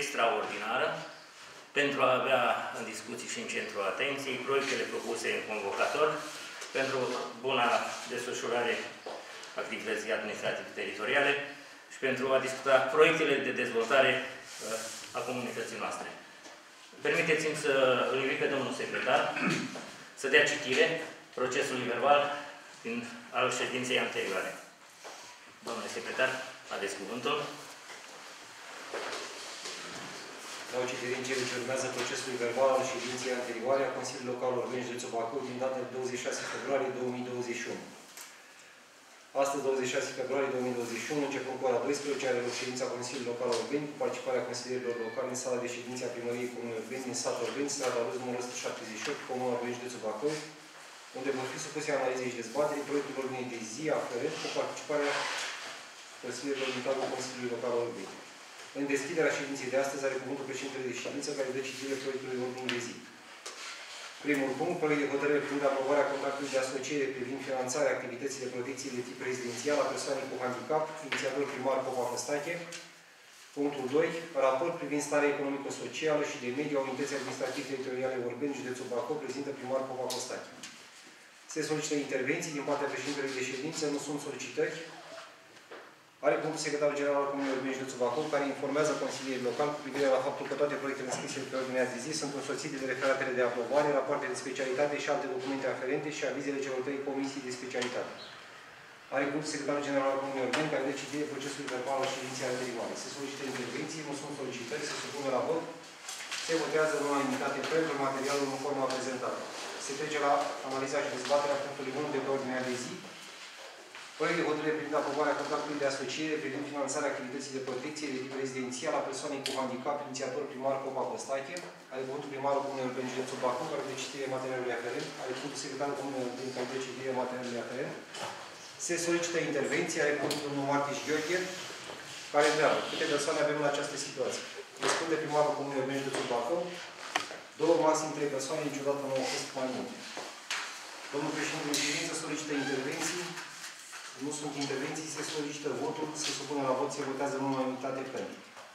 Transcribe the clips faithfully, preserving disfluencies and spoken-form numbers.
extraordinară pentru a avea în discuții și în centrul atenției proiectele propuse în convocator pentru buna desfășurare activității administrative teritoriale și pentru a discuta proiectele de dezvoltare a comunității noastre. Permiteți-mi să îl invit pe domnul secretar să dea citire procesului verbal din, al ședinței anterioare. Domnule secretar, aveți cuvântul. Dau citire în cele ce urmează procesului verbal al ședinței anterioare a Consiliului Local Orben, județul Bacău, din data de douăzeci și șase februarie două mii douăzeci și unu. Astăzi, douăzeci și șase februarie două mii douăzeci și unu, începând cu ora douăsprezece, are loc ședința Consiliului Local Orben, cu participarea consilierilor locali în sala de ședințe a Primăriei Comunei Orben, din satul Orben, strada Rus, numărul o sută șaptezeci și opt, Comuna Orben, județul Bacău, unde vor fi supuse analizei și dezbaterii proiectul ordinii de zi aferent cu participarea consilierilor din cadrul Consiliului Local Orben. În deschiderea ședinței de astăzi are cuvântul președintele de ședință care dă citire proiectului ordinii de zi. Primul punct, proiect de hotărâre privind aprobarea contractului de asociere privind finanțarea activității de protecție de tip rezidențial a persoanei cu handicap, inițiator primar Popa Costache. Punctul doi, raport privind starea economico-socială și de mediu a unității administrative teritoriale Orben, județul Bacău, prezintă primar Popa Costache. Se solicită intervenții din partea președintelui de ședință, nu sunt solicitări. Are cuvântul secretarul general al Comunei Orben, județul Bacău, care informează consilierii locali cu privire la faptul că toate proiectele înscrise pe ordinea de zi sunt însoțite de referatele de aprobare, rapoarte de specialitate și alte documente aferente și avizele celor trei comisii de specialitate. Are cuvântul secretarul general al Comunei Orben, care dă citire procesului verbal al ședinței anterioare. Se solicită intervenții, nu sunt solicitări, se supune la vot, se votează în unanimitate pentru materialul în forma prezentată. Se trece la analiza și dezbaterea punctului unu de pe ordinea de zi. Proiect de hotărâre privind aprobarea contractului de asociere privind finanțarea activității de protecție de tip rezidențial a persoanei cu handicap, inițiator primar Popa Costache. Are cuvântul primarul Comunei Orben, județul Bacău, care dă citire materialului aferent. Are cuvântul secretarul Comunei Orben, care dă citire materialului aferent. Se solicită intervenție. Are cuvântul domnul Martiș Gheorghe, care întreabă câte persoane avem în această situație. Răspunde primarul Comunei Orben, județul Bacău. Două, maxim trei persoane, niciodată nu au fost mai multe. Domnul președinte de ședință solicită intervenții. Nu sunt intervenții, se solicită votul, se supune la vot, se votează în unanimitate pentru.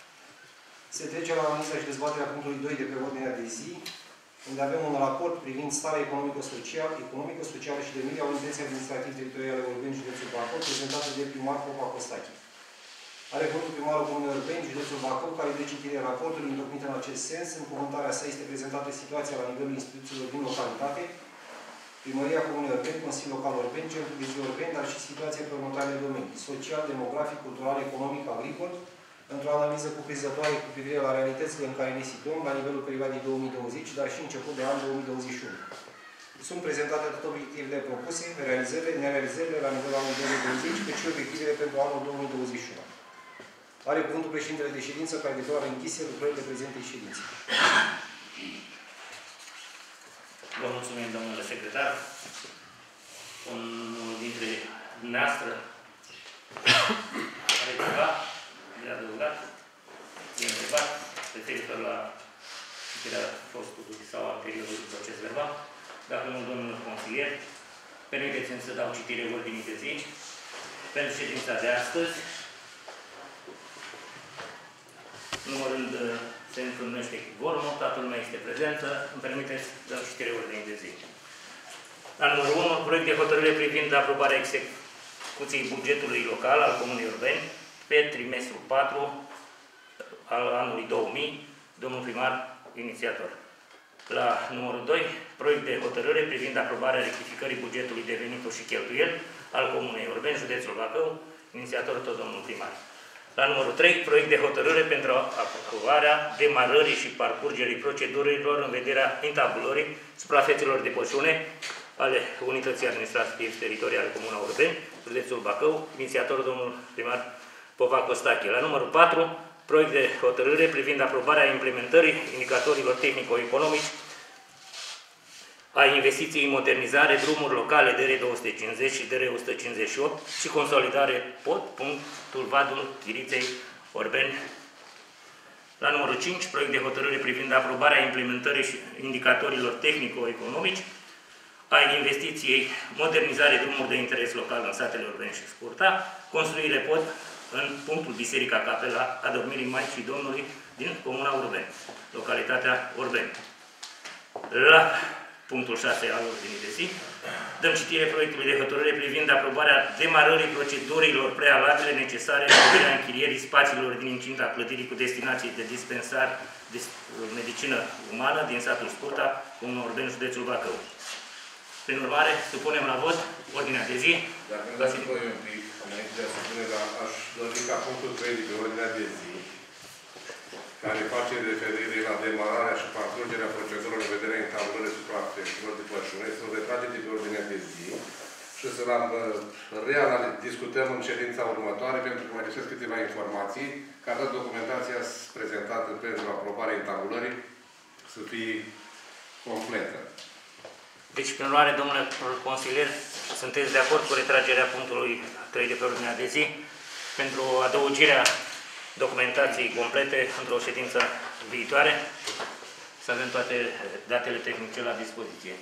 Se trece la analiza și dezbaterea punctului doi de pe ordinea de zi, unde avem un raport privind starea economico-socială economico și de mediu a unității administrative teritoriale Orben, județul Bacău, prezentată de primar Popa Costache. Are cuvântul primarul Comunei Orben, județul Bacău, care dă citire raportului întocmit în acest sens. În cuvântarea sa este prezentată situația la nivelul instituțiilor din localitate, Primăria Comunei Orben, Consiliul Local Orben, Centrul de zi Orben, dar și situația pe următoarele domenii: social, demografic, cultural, economic, agricol, într-o analiză cuprinzătoare cu privire la realitățile în care ne situăm la nivelul perioadei două mii douăzeci, dar și început de an două mii douăzeci și unu. Sunt prezentate atât obiectivele propuse, realizările, nerealizările la nivelul anului două mii douăzeci, cât și obiectivele pentru anul două mii douăzeci și unu. Are cuvântul președintele de ședință, care declară închise lucrările prezentei ședinței. Vă mulțumim, domnule secretar. Unul dintre dumneavoastră are ceva de adăugat, de întrebat, referitor la citirea fostului sau anteriorului proces verbal. Dacă nu, domnul consilier, permiteți-mi să dau citire ordinii de zi pentru ședința de astăzi, numărând se întrunește vormul, toată lumea este prezentă. Îmi permiteți să dau citire ordinii de zi. La numărul unu, proiect de hotărâre privind aprobarea execuției bugetului local al Comunei Orben pe trimestrul patru al anului două mii, domnul primar inițiator. La numărul doi, proiect de hotărâre privind aprobarea rectificării bugetului de venituri și cheltuieli al Comunei Orben, județul Bacău, inițiator tot domnul primar. La numărul trei, proiect de hotărâre pentru aprobarea demarării și parcurgerii procedurilor în vederea intabulării suprafețelor de pășune ale Unității Administrative Teritoriale Comuna Orben, județul Bacău, inițiator domnul primar Popa Costache. La numărul patru, proiect de hotărâre privind aprobarea implementării indicatorilor tehnico-economici a investiției în modernizare drumuri locale D R două sute cincizeci și D R o sută cincizeci și opt și consolidare pod, punctul Vadul Chiriței Orben. La numărul cinci, proiect de hotărâre privind aprobarea implementării și indicatorilor tehnico-economici a investiției modernizare drumuri de interes local în satele Orben și Scurta, construire pod în punctul Biserica Capela Adormirii Maicii Domnului din Comuna Urbeni, localitatea Urbeni. La punctul șase al ordinii de zi, dăm citire proiectului de hotărâre privind aprobarea demarării procedurilor prealabile necesare în vederea închirierii spațiilor din incinta clădirii cu destinație de dispensar de medicină umană din satul Scurta, Comuna Urbeni, județul Bacău. Prin urmare, supunem la vot ordinea de zi. Dacă nu dați voi un pic, înainte de a supune, aș dori ca punctul trei de pe ordinea de zi, care face referire la demararea și parcurgerea procedurilor în vederea entablării supraafectelor de pășune, să-l retrage de pe ordinea de zi și să-l discutăm în ședința următoare, pentru că mai lipsesc câteva informații, ca toată documentația prezentată pentru aprobarea entabulării să fie completă. Deci, prin urmare, domnule consilier, sunteți de acord cu retragerea punctului trei de pe ordinea de zi pentru adăugirea documentației complete într-o ședință viitoare, să avem toate datele tehnice la dispoziție.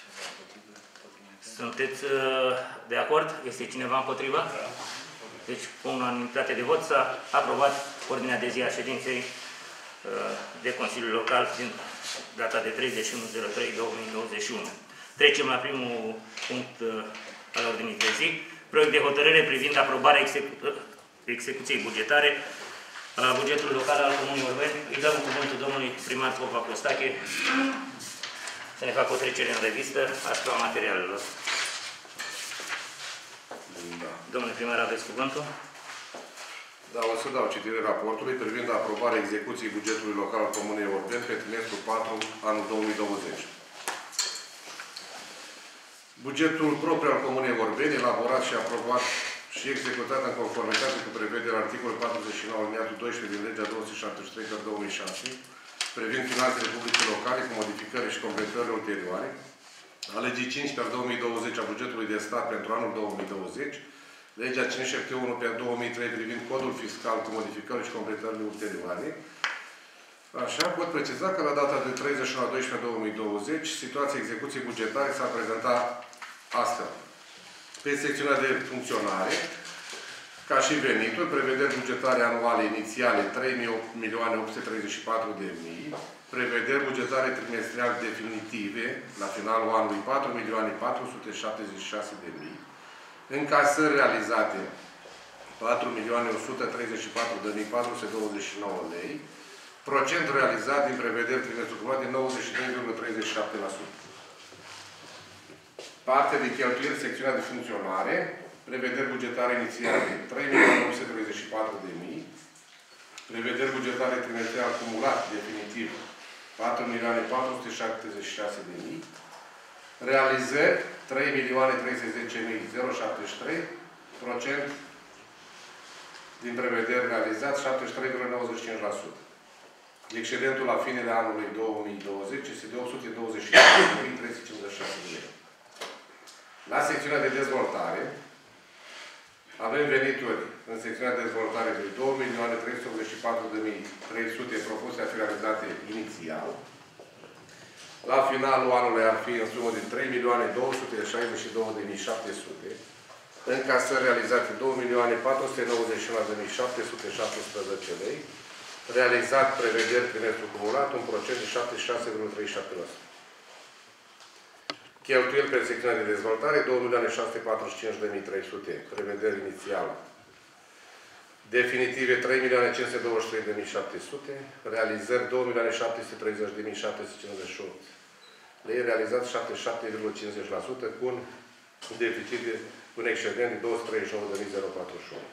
Sunteți de acord? Este cineva împotrivă? Deci, cu unanimitate de vot s-a aprobat ordinea de zi a ședinței de Consiliul Local din data de treizeci și unu trei două mii douăzeci și unu. Trecem la primul punct al ordinii de zi. Proiect de hotărâre privind aprobarea execu execuției bugetare la bugetul local al Comunei Urbeni. Îi dăm cuvântul domnului primar Popa Costache să ne facă o trecere în revistă asupra materialelor. Da. Domnule primar, aveți cuvântul. Da, o să dau citire raportului privind aprobarea execuției bugetului local al Comunei Urbeni pe trimestrul patru, anul două mii douăzeci. Bugetul propriu al Comunei Urbeni, elaborat și aprobat și executat în conformitate cu prevederea articolului patruzeci și nouă alineatul doisprezece din legea două sute șaptezeci și trei pe două mii șase, privind finanțele publice locale cu modificări și completări ulterioare, a legii cinci pe două mii douăzeci a bugetului de stat pentru anul două mii douăzeci, legea cinci sute șaptezeci și unu pe două mii trei privind codul fiscal cu modificări și completările ulterioare. Așa, pot preciza că la data de treizeci și unu a doisprezece două mii douăzeci, situația execuției bugetare s-a prezentat astfel. Pe secțiunea de funcționare, ca și venituri, prevederi bugetare anuale inițiale trei milioane opt sute treizeci și patru de mii, prevederi bugetare trimestriale definitive, la finalul anului patru milioane patru sute șaptezeci și șase de mii, încasări realizate patru milioane o sută treizeci și patru de mii patru sute douăzeci și nouă lei, procent realizat din prevederi trimestriale de nouăzeci și trei virgulă treizeci și șapte la sută. Parte de cheltuieli, secțiunea de funcționare, prevederi bugetare inițiale trei milioane opt sute treizeci și patru de mii, prevederi bugetare trimestriale acumulat definitiv patru milioane patru sute șaptezeci și șase de mii, realizări trei milioane trei sute zece mii șaptezeci și trei, procent din prevederi realizat șaptezeci și trei virgulă nouăzeci și cinci la sută. Excedentul la finele anului două mii douăzeci este de opt sute douăzeci și patru de mii trei sute cincizeci și șase de lei. La secțiunea de dezvoltare, avem venituri în secțiunea de dezvoltare de două milioane trei sute optzeci și patru de mii trei sute propuse a fi realizate inițial. La finalul anului ar fi în sumă de trei milioane două sute șaizeci și două de mii șapte sute, încasări realizate două milioane patru sute nouăzeci și unu de mii șapte sute șaptesprezece lei, realizat prevederi trimestru cumulat, un procent de șaptezeci și șase virgulă treizeci și șapte la sută. Cheltuieli pe secțiunea de dezvoltare, două milioane șase sute patruzeci și cinci de mii trei sute, prevederi inițială. Definitive, trei milioane cinci sute douăzeci și trei de mii șapte sute, realizări două milioane șapte sute treizeci de mii șapte sute cincizeci și opt lei, realizat șaptezeci și șapte virgulă cincizeci la sută, cu un deficit de un excedent de două sute treizeci și nouă de mii patruzeci și unu.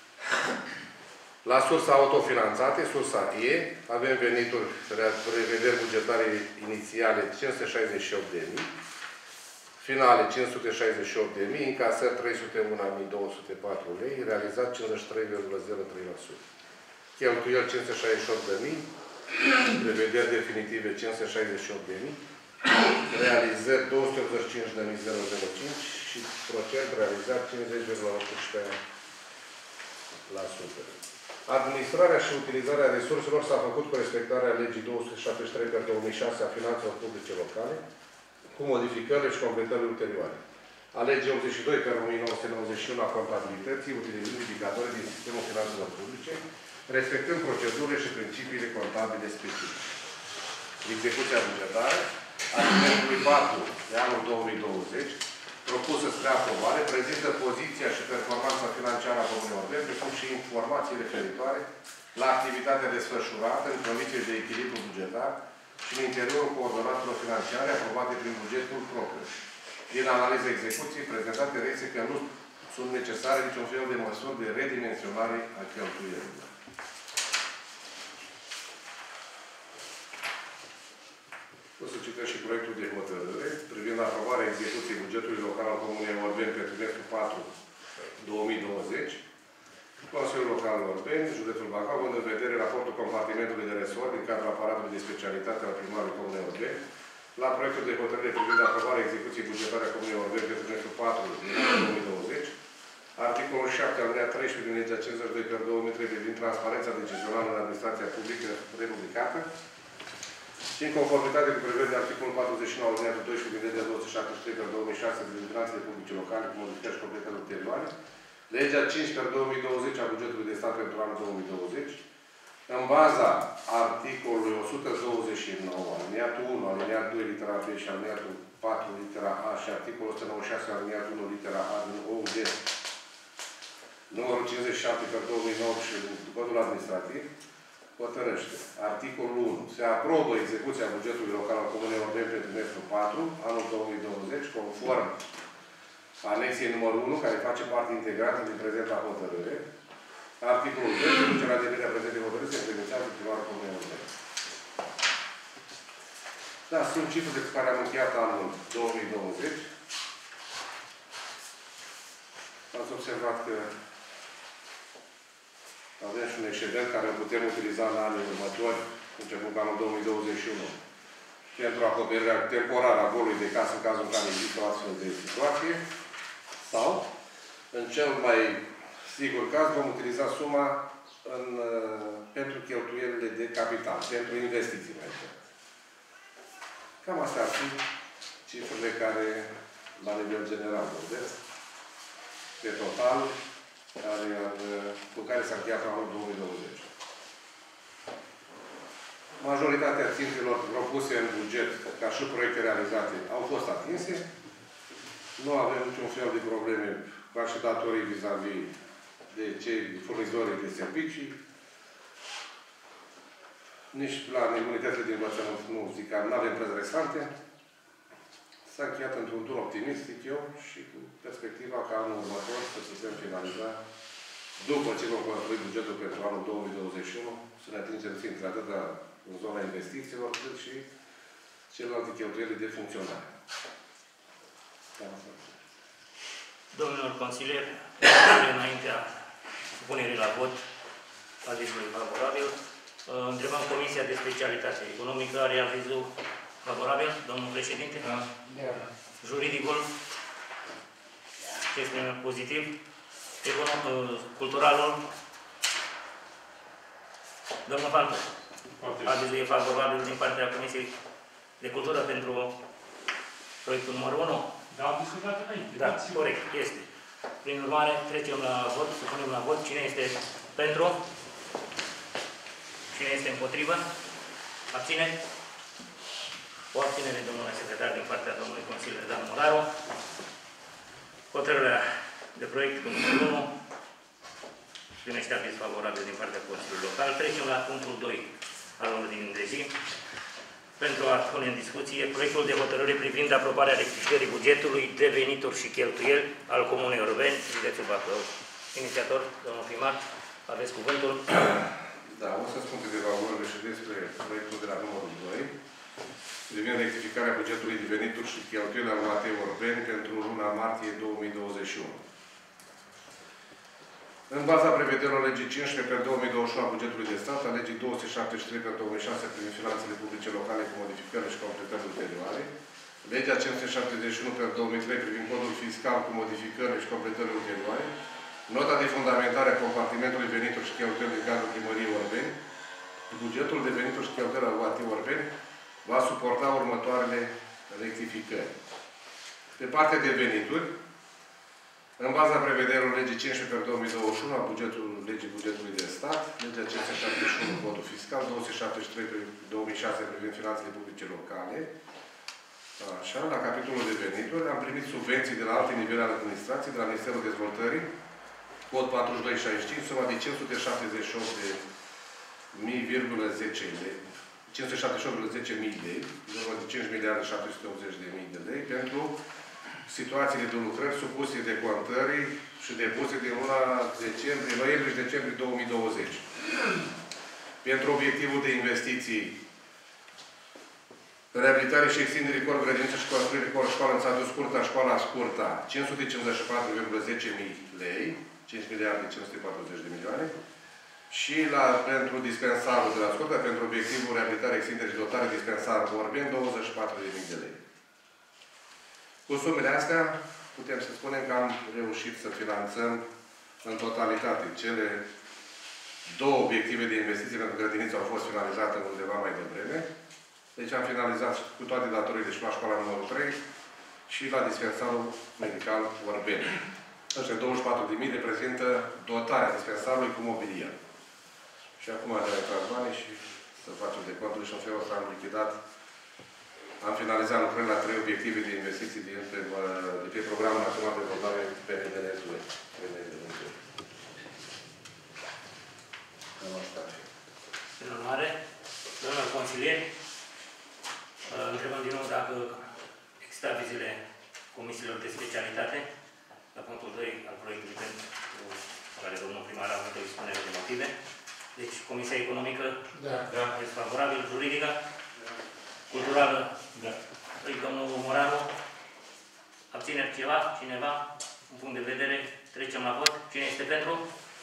La sursa autofinanțate, sursa E, avem venituri, prevederi bugetare inițiale cinci sute șaizeci și opt de mii, finale cinci sute șaizeci și opt de mii, încasări trei sute unu de mii două sute patru lei, realizat cincizeci și trei virgulă zero trei la sută. Cheltuieli cinci sute șaizeci și opt de mii, prevederi definitive cinci sute șaizeci și opt de mii, realizări două sute optzeci și cinci de mii cinci și procent realizat cincizeci virgulă optsprezece la sută. Administrarea și utilizarea resurselor s-a făcut cu respectarea legii două sute șaptezeci și trei pe două mii șase a finanțelor publice locale, cu modificările și completările ulterioare. A legii optzeci și doi pe o mie nouă sute nouăzeci și unu a contabilității, utilizând indicatorii din sistemul finanțelor publice, respectând procedurile și principiile contabile specifice. Execuția bugetară a trimestrului patru de anul două mii douăzeci, propusă spre aprobare, prezintă poziția și performanța financiară a Comunei Orbeni, precum și informații referitoare la activitatea desfășurată în condiții de echilibru bugetar și în interiorul coordonatelor financiare aprobate prin bugetul propriu. Din analiza execuției prezentate reiese că nu sunt necesare niciun fel de măsuri de redimensionare a cheltuielilor. O să citesc și proiectul de hotărâre privind aprobarea execuției bugetului local al Comunei Orbeni pe trimestrul patru două mii douăzeci. Consiliul Local Orbeni, județul Bacău, având în vedere raportul compartimentului de resort din cadrul aparatului de specialitate al primarului Comunei Orbeni, la proiectul de hotărâre privind aprobarea execuției bugetare a Comunei Orbeni pe trimestrul patru două mii douăzeci, articolul șapte alineat treisprezece din legea cincizeci și doi pe două mii trei privind transparența decizională în administrația publică republicată și în conformitate cu prevederea articolul patruzeci și nouă alineatul doisprezece din legea două sute șaptezeci și trei pe două mii șase privind finanțele publice locale cu modificări și completări ulterioare, legea cinci pe două mii douăzeci a bugetului de stat pentru anul două mii douăzeci, în baza articolului o sută douăzeci și nouă, aliniatul unu, aliniatul doi, litera B și aliniatul patru, litera A și articolul o sută nouăzeci și șase, aliniatul unu, litera A din O U D, numărul cincizeci și șapte pe două mii nouă și codul administrativ, hotărăște. Articolul unu. Se aprobă execuția bugetului local al Comunei Orbeni pe trimestrul patru, anul două mii douăzeci, conform anexei numărul unu, care face parte integrantă din prezenta hotărâre. Articolul doi. Se duce la devinerea prezentei hotărâri, se implementează primarul Comunei Orbeni. Da, sunt cifre cu care am încheiat anul două mii douăzeci. Ați observat că avem și un excedent care îl putem utiliza în anii următori, începând cu anul două mii douăzeci și unu, pentru acoperirea temporară a golului de casă în cazul în care există o astfel de situație, sau, în cel mai sigur caz, vom utiliza suma în, pentru cheltuielile de capital, pentru investiții mai exact. Cam astea ar fi cifrele care, la nivel general, vorbesc, pe total, care, cu care s-a încheiat anul două mii douăzeci. Majoritatea țintelor propuse în buget, ca și proiecte realizate, au fost atinse. Nu avem niciun fel de probleme ca și datorii vis-a-vis de cei furnizorii de servicii. Nici la imunitățile de învățământ nu zic că nu avem plăți restante. S-a încheiat într-un tur optimist, zic eu, și cu perspectiva ca anul următor să putem finaliza, după ce vom construi bugetul pentru anul două mii douăzeci și unu, să ne atingem țintele atât în zona investițiilor, cât și celelalte cheltuieli de funcționare. Domnilor consilieri, înaintea punerii la vot avizului favorabil, întrebăm Comisia de Specialitate Economică, are avizul favorabil, domnul președinte? Da. Juridicul? Este pozitiv? Culturalul? Domnul Fantu? Avizul e favorabil din partea Comisiei de Cultură pentru proiectul numărul unu? Da, am discutat înainte. Da, corect, este. Prin urmare, trecem la vot, să punem la vot. Cine este pentru? Cine este împotrivă? Abține? O abținere, domnule secretar, din partea domnului consilier Dan Moraru. Hotărârea de proiect cu numărul unu primește aviz favorabil din partea Consiliului Local. Trecem la punctul doi al ordinii de zi. Pentru a pune în discuție proiectul de hotărâre privind aprobarea rectificării bugetului de venituri și cheltuieli al Comunei Orbeni, județul Bacău. Inițiator, domnul primar, aveți cuvântul. Da, o să spun câteva vorbe și despre proiectul de la numărul doi, privind rectificarea bugetului de venituri și cheltuieli al Comunei Orbeni pentru luna martie două mii douăzeci și unu. În baza prevederilor legii cincisprezece pe două mii douăzeci și unu a bugetului de stat, a legii două sute șaptezeci și trei pe două mii șase privind finanțele publice locale cu modificări și completări ulterioare, legea cinci sute șaptezeci și unu pe două mii trei privind codul fiscal cu modificări și completări ulterioare, nota de fundamentare a compartimentului venituri și cheltuieli din cadrul primăriei Orbeni, bugetul de venituri și cheltuieli al Comunei Orbeni va suporta următoarele rectificări. Pe partea de venituri, În baza prevederilor legii cincisprezece pe două mii douăzeci și unu a bugetul, legii bugetului de stat, legea cinci sute șaptezeci și unu codul fiscal, două sute șaptezeci și trei pe două mii șase privind finanțele publice locale. Așa, la capitolul de venituri am primit subvenții de la alte nivele ale administrației, de la Ministerul Dezvoltării, cod patruzeci și doi șaizeci și cinci, suma de cinci sute șaptezeci și opt de mii virgulă zece lei, cinci sute șaptezeci și opt virgulă zece mii lei, vorba de cinci miliarde șapte sute optzeci de mii de lei, pentru situațiile de lucrări supuse de contării și depuse din luna decembrie, noiembrie și decembrie două mii douăzeci. Pentru obiectivul de investiții, reabilitare și extindere școală, grădiniță și construire școală în satul Scurta, școala Scurta, cinci sute cincizeci și patru virgulă zece mii lei, cinci miliarde cinci sute patruzeci de milioane, și la, pentru dispensarul de la Scurta, pentru obiectivul reabilitare, extindere și dotare dispensar Vorbeni, douăzeci și patru de mii de lei. Cu sumele astea, putem să spunem că am reușit să finanțăm în totalitate cele două obiective de investiții, pentru că grădinița au fost finalizate undeva mai devreme. Deci am finalizat cu toate datorile și la școala numărul trei și la dispensarul medical Vorbeni. Ăștia douăzeci și patru de mii reprezintă dotarea dispensarului cu mobiliar. Și acum de retras banii și să facem de conturi și în felul ăsta am lichidat. Am finalizat lucrările la trei obiective de investiții de pe, de pe Programul Național de Dezvoltare P N D N S U E. În urmare, domnul consilier, întrebăm din nou dacă există avizele comisiilor de specialitate la punctul doi al proiectului pentru care domnul primar a avut o expunere de motive. Deci, Comisia Economică Da. Da. Este favorabil, juridică, da. Culturală, da. Păi, domnul Moranu, abțineri ceva, cineva, un punct de vedere, trecem la vot. Cine este pentru?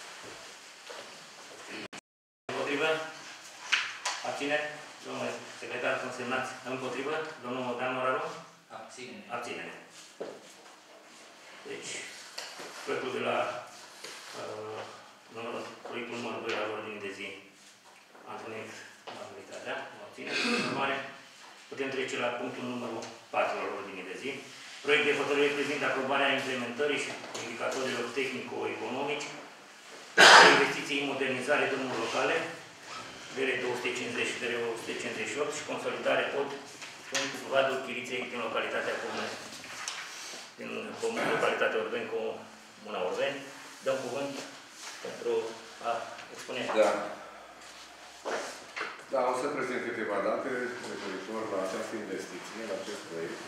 Împotrivă? Abțineri? Domnule secretar, consemnați împotrivă. Domnul Dan Moranu? Abținere. Abținere. Deci, proiectul de la uh, numărul, proiectul numărul doi al ordinii de zi a întâlnit majoritatea, o abținere. În urmare, putem trece la punctul numărul patru al ordinii de zi. Proiect de hotărâre privind aprobarea implementării și indicatorilor tehnico-economici de investiții în modernizare drumuri locale, D R două sute cincizeci și D R o sută cincizeci și opt și consolidare pod în Vadul Chiriței din localitatea comună, din comună, localitatea Urbeni, Comuna Urbeni. Dăm cuvânt pentru a expune. Da. Da, o să prezint câteva date referitor la această investiție, la acest proiect.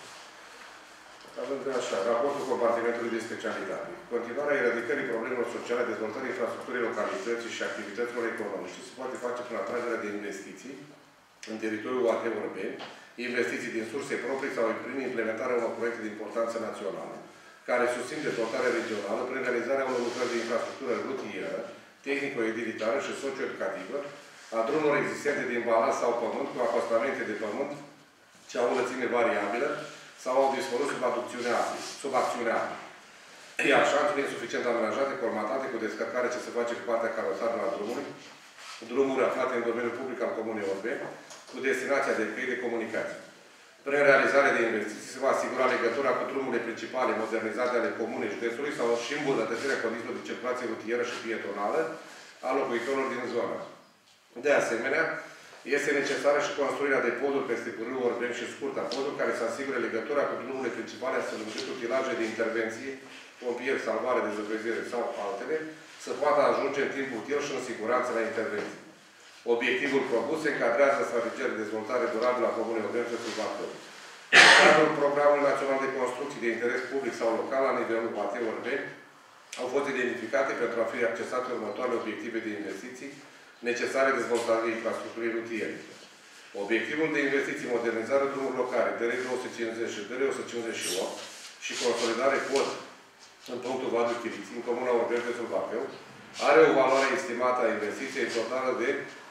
Avem așa, raportul compartimentului de specialitate. Continuarea eradicării problemelor sociale, dezvoltării infrastructurii localității și activităților economice se poate face prin atragerea de investiții în teritoriul U A T Urbeni, investiții din surse proprii sau prin implementarea unor proiecte de importanță națională, care susțin dezvoltarea regională prin realizarea unor lucrări de infrastructură rutieră, tehnico-edilitară și socio-educativă, a drumurilor existente din balast sau pământ, cu acostamente de pământ ce au o lățime variabilă sau au dispărut sub acțiunea apei. Sub acțiunea apei. Iar șanțurile insuficient amenajate, colmatate, cu descărcare ce se face pe partea carosabilă a drumului, drumuri aflate în domeniul public al Comunei Urbeni, cu destinația de căi de comunicație. Prin realizarea de investiții se va asigura legătura cu drumurile principale modernizate ale comunei județului sau și îmbunătățirea condițiilor de circulație rutieră și pietonală a locuitorilor din zonă. De asemenea, este necesară și construirea de poduri peste râul Urbeni și Scurta, poduri care să asigure legătura cu drumurile principale, astfel încât utilaje de intervenție, pompieri, salvare, dezăpezire sau altele, să poată ajunge în timp util și în siguranță la intervenție. Obiectivul propus se încadrează strategia de dezvoltare durabilă a Comunei Urbeni și Bacău. În cadrul Programului Național de Construcții de interes public sau local la nivelul U A T Urbeni au fost identificate pentru a fi accesate următoarele obiective de investiții necesare dezvoltării infrastructurii rutiere. Obiectivul de investiții modernizare drumuri locale D R două sute cincizeci și D R o sută cincizeci și opt și consolidare pod în punctul Vadul Chiriții, în Comuna Urbeni de Bacău, are o valoare estimată a investiției totală de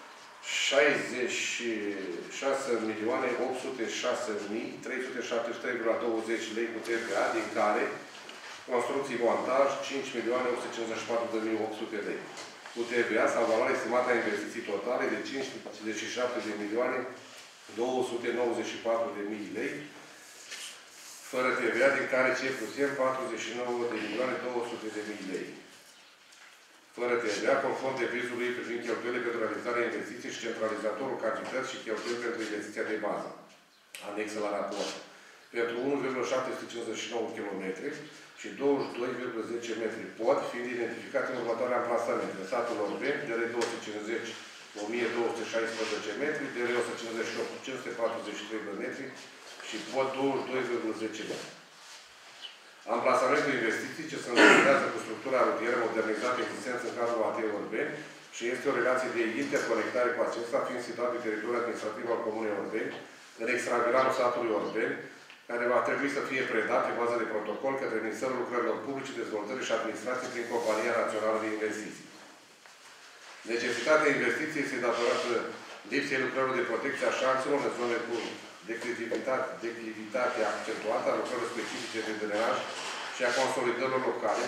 șaizeci și șase milioane opt sute șase mii trei sute șaptezeci și trei virgulă douăzeci lei cu T V A, din care construcții montaj cinci milioane opt sute cincizeci și patru de mii opt sute lei cu T V A sau valoare estimată a investiții totale de cincizeci și șapte de milioane două sute nouăzeci și patru de mii lei, fără T V A, din care C plus M patruzeci și nouă de milioane două sute de mii lei. Fără T V A, conform devizului privind cheltuielile pentru realizarea investiției și centralizatorul cantități și cheltuieli pentru investiția de bază, anexă la raport, pentru unu virgulă șapte sute cincizeci și nouă kilometri și douăzeci și doi virgulă zece metri pot fi identificate în următoarea amplasamente. În satul Orben, D R două sute cincizeci, o mie două sute șaisprezece metri, D R o sută cincizeci și opt, cinci sute patruzeci și trei de metri și pot douăzeci și doi virgulă zece metri. Amplasamentul investiții ce se înregistrează cu structura rutieră modernizată existență în cadrul A T Orbeni și este o relație de interconectare cu acesta, fiind situat pe teritoriul administrativ al Comunei Orbeni, în extraviralul satului Orbeni, care va trebui să fie predat pe bază de protocol către Ministerul Lucrărilor Publice, Dezvoltării și Administrației prin Compania Națională de Investiții. Necesitatea investiției este datorată lipsei lucrărilor de protecție a șanțelor în zone cu declivitate, declivitate accentuată, a lucrărilor specifice de drenaj și a consolidărilor locale,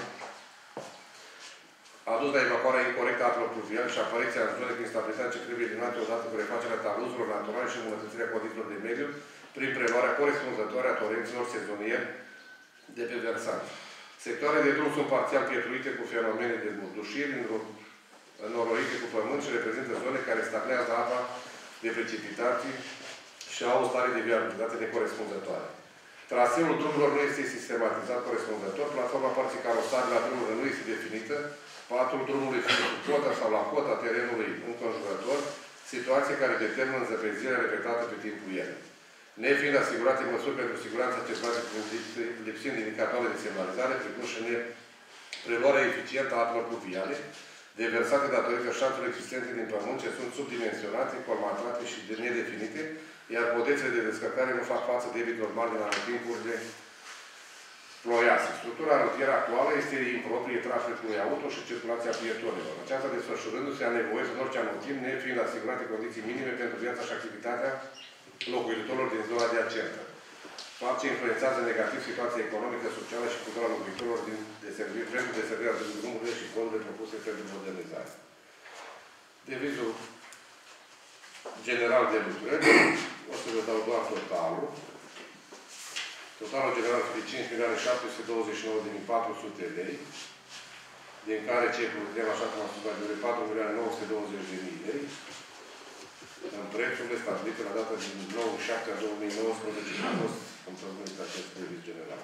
a dus la evacuarea incorectă a apelor pluviale și apariția în zone prin stabilitate ce trebuie eliminate odată cu refacerea taluzurilor naturale și îmbunătățirea condițiilor de mediu prin preluarea corespunzătoare a torenților sezonieri de pe versant. Sectoarele de drum sunt parțial pietruite cu fenomene de zmușiri, înnororite cu pământ și reprezintă zone care stagnează apa de precipitații și au o stare de viabilitate necorespunzătoare. Traseul drumurilor nu este sistematizat corespunzător, platforma parții carosare la drumurile nu este definită, patul drumului fiind cu cota sau la cota terenului înconjurător, situație care determină înzăpezirea repetată pe timpul iernii. Nefiind asigurate măsuri pentru siguranța circulației, lipsind indicatoare de semnalizare, precum și preluarea eficientă a apelor pluviale, deversate datorită șanțelor existente din pământ, ce sunt subdimensionate, colmatate și nedefinite, iar podețele de descărcare nu fac față debit normal din anotimpurile ploioase. Structura rutieră actuală este improprie traficului auto și circulația pietonilor. Aceasta desfășurându-se a nevoie în orice anotimp, nefiind asigurate condiții minime pentru viața și activitatea locuitorilor din zona adiacentă. Fapt ce influențează negativ situația economică, socială și culturală a locuitorilor din deservire, pentru deservirea de drumurile și fondurile propuse pentru modernizare. Devizul general de lucrări, o să vă dau doar totalul. Totalul general este de cinci milioane șapte sute douăzeci și nouă de mii patru sute lei, din care cei plătim, așa cum am spus mai devreme, patru milioane nouă sute douăzeci de mii lei, în prețurile stabilite la data din nouă șapte două mii nouăsprezece a fost împărțit acest deviz general.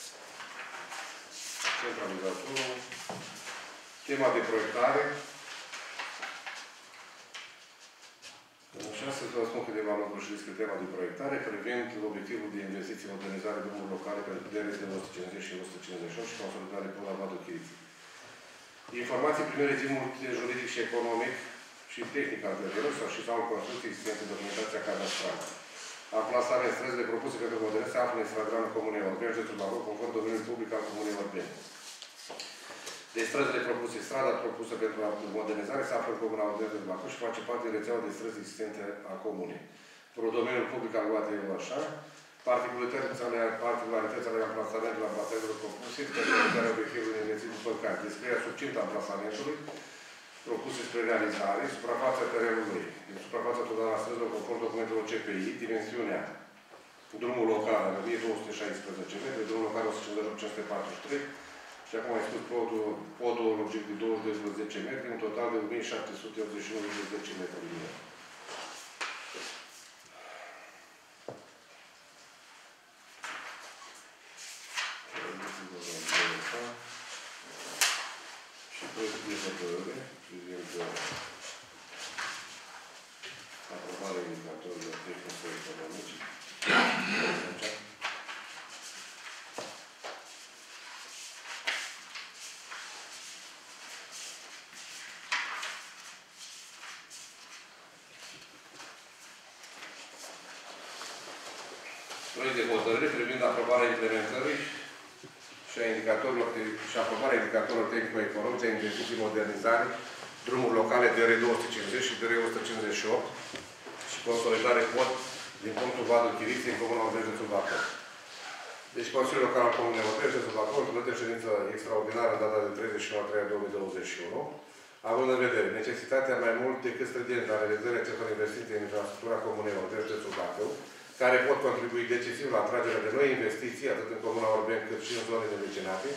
Centralizatorul, schema de proiectare. Așa să vă spun câteva lucruri și despre tema de proiectare, privind obiectivul de investiții, modernizare de drumuri locale pentru D R de o sută cincizeci și o sută cincizeci și opt și consolidare până la Vadul Chiriții. Informații privind regimul juridic și economic și tehnic al terenului sau și sau construcții existente în documentația cadastrală. Amplasarea în străzile propuse pentru modernizare se află în stradranul Comunei Orbeni, județul Bacău, conform domeniului public al Comunei Orbeni. De străzile propuse, strada propusă pentru modernizare se află în Comuna Orbeni de Bacău și face parte din rețeaua de străzi existente a Comunei. Pentru domeniul public al U A T E așa, particularitățile ale amplasamentului la amplasamentului propuse, pentru obiectivului investiții după care descrierea subcintă a amplasamentului, propuse spre realizare, suprafața terenului, din suprafața totală a străzilor conform documentelor C P I, dimensiunea drumul local o mie două sute șaisprezece metri, drumul local o sută cincizeci și opt cinci sute patruzeci și trei și acum am spus podul, podul logic de douăzeci și doi virgulă zece metri, un total de o mie șapte sute optzeci și unu virgulă zece metri lineari. Și proiectul de hotărâre privind aprobarea indicatorilor tehnico-economici. Proiect de hotărâre privind aprobarea implementării și a indicatorilor și aprobarea indicatorilor tehnico-economice a investiții modernizare, drumuri locale D R două sute cincizeci și D R o sută cincizeci și opt și consolidare pod din punctul Vadul Chiriții în Comuna Orbeni, județul Bacău. Deci Consiliul Local al Comunei Orbeni, județul Bacău, într-o ședință extraordinară în data de treizeci și unu a treia două mii douăzeci și unu, având în vedere necesitatea mai mult decât strădentă a realizării acestor investiții în infrastructura Comunei Orbeni, județul Bacău, care pot contribui decisiv la atragerea de noi investiții, atât în Comuna Orbeni, cât și în zonele vecinate,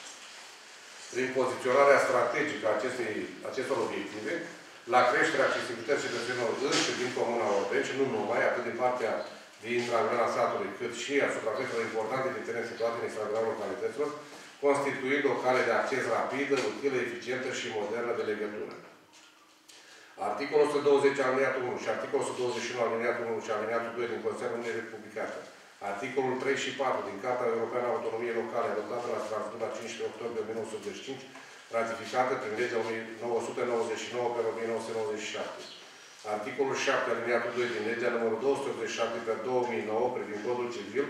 prin poziționarea strategică a acestei, acestor obiective, la creșterea accesibilității cetățenilor în și din Comuna Orbeni, și nu numai, atât din partea din intragrana satului, cât și a suprafețelor importante de teren situate în intragrana localităților, constituind o cale de acces rapidă, utilă, eficientă și modernă de legătură. Articolul o sută douăzeci alineatul unu și articolul o sută douăzeci și unu alineatul unu și alineatul doi din Constituția Uniunii Republicane, articolul trei și patru din Carta Europeană a Autonomiei Locale, adoptată la Strasbourg la cincisprezece octombrie o mie nouă sute optzeci și cinci, ratificată prin legea o mie nouă sute nouăzeci și nouă pe o mie nouă sute nouăzeci și șapte. Articolul șapte alineatul doi din legea numărul două sute optzeci și șapte pe două mii nouă privind Codul Civil,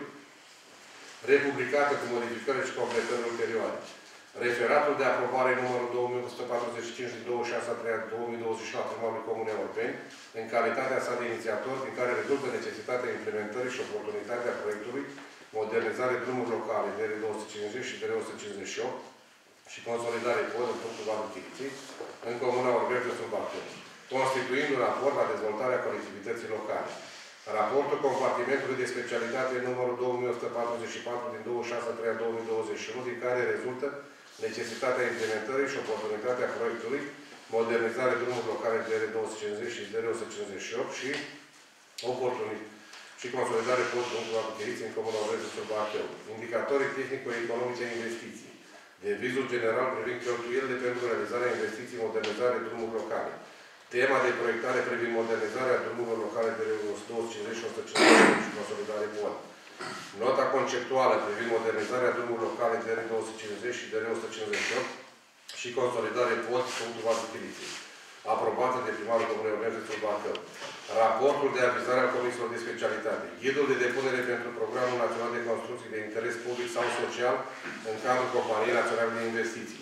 republicată cu modificări și completări ulterioare. Referatul de aprobare numărul două mii o sută patruzeci și cinci din douăzeci și șase a treia două mii douăzeci și nouă a Tribunalului Comunei Europeni, în calitatea sa de inițiator, din care rezultă necesitatea implementării și oportunitatea proiectului modernizare drumuri locale D R două sute cincizeci și D R o sută cincizeci și opt și consolidare pod în punctul Valul Chiriței, în Comuna Orbeni de Sub-Bacău, constituind un raport la dezvoltarea colectivității locale. Raportul compartimentului de specialitate numărul două mii o sută patruzeci și patru din douăzeci și șase a treia două mii douăzeci și unu, din care rezultă necesitatea implementării și oportunitatea proiectului modernizare drumuri locale D R două sute cincizeci și D R o sută cincizeci și opt și oportunitate și consolidare pod punctul Valul Chiriței în Comuna Orbeni de Sub-Bacău. Indicatorii tehnico-economice a investiții. Devizul general privind cheltuielile pentru realizarea investiției modernizare drumuri locale. Tema de proiectare privind modernizarea drumurilor locale de două sute cincizeci și o sută cincizeci și consolidare pod. Nota conceptuală privind modernizarea drumurilor locale de două sute cincizeci și de o sută cincizeci și opt și consolidare pod punctul Valul Chiriței. Aprobată de primarul Comunei Orbeni de Sub-Bacău. Raportul de avizare al Comisiilor de Specialitate. Ghidul de depunere pentru Programul Național de Construcții de Interes Public sau Social în cadrul Companiei Naționale de Investiții.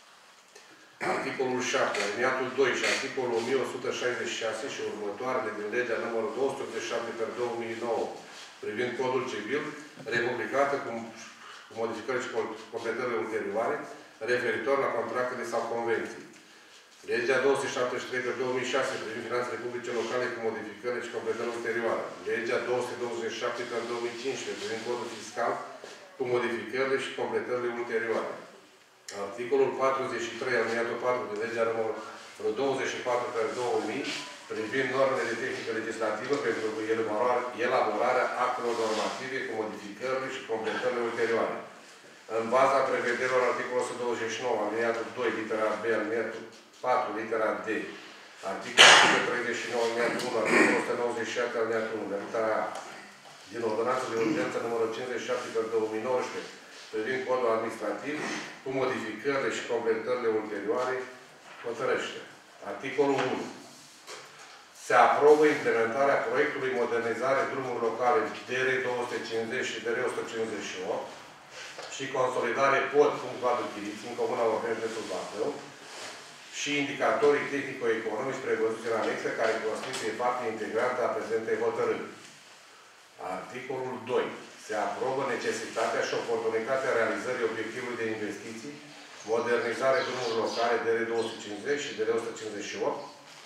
Articolul șapte, aliniatul doi și articolul o mie o sută șaizeci și șase și următoarele din legea numărul două sute optzeci și șapte pe două mii nouă privind Codul Civil, republicată cu modificări și completările ulterioare, referitor la contractele sau convenții. Legea două sute șaptezeci și trei pe două mii șase privind finanțele publice locale cu modificările și completările ulterioare. Legea două sute douăzeci și șapte pe două mii cincisprezece privind Codul Fiscal cu modificările și completările ulterioare. Articolul patruzeci și trei, aliniatul patru din legea numărul douăzeci și patru pe două mii privind normele de tehnică legislativă pentru elaborarea actelor normative cu modificările și completările ulterioare. În baza prevederilor articolul o sută douăzeci și nouă, aliniatul doi, litera B, aliniatul patru, litera D, articolul o sută treizeci și nouă, aliniatul unu, articolul o sută nouăzeci și șapte, aliniatul unu, litera A, din ordonanță de urgență numărul cincizeci și șapte pe două mii nouăsprezece, privind codul administrativ, cu modificările și completările ulterioare, hotărăște. Articolul unu. Se aprobă implementarea proiectului modernizare drumuri locale D R două sute cincizeci și D R o sută cincizeci și opt și consolidare pod punct Valul Chiriței în Comuna Orbeni de Sub-Bacău și indicatorii tehnico-economici prevăzuți în anexă care constituie parte integrantă a prezentei hotărâri. Articolul doi. Se aprobă necesitatea și oportunitatea realizării obiectivului de investiții, modernizare drumurilor locale D R două sute cincizeci și D R o sută cincizeci și opt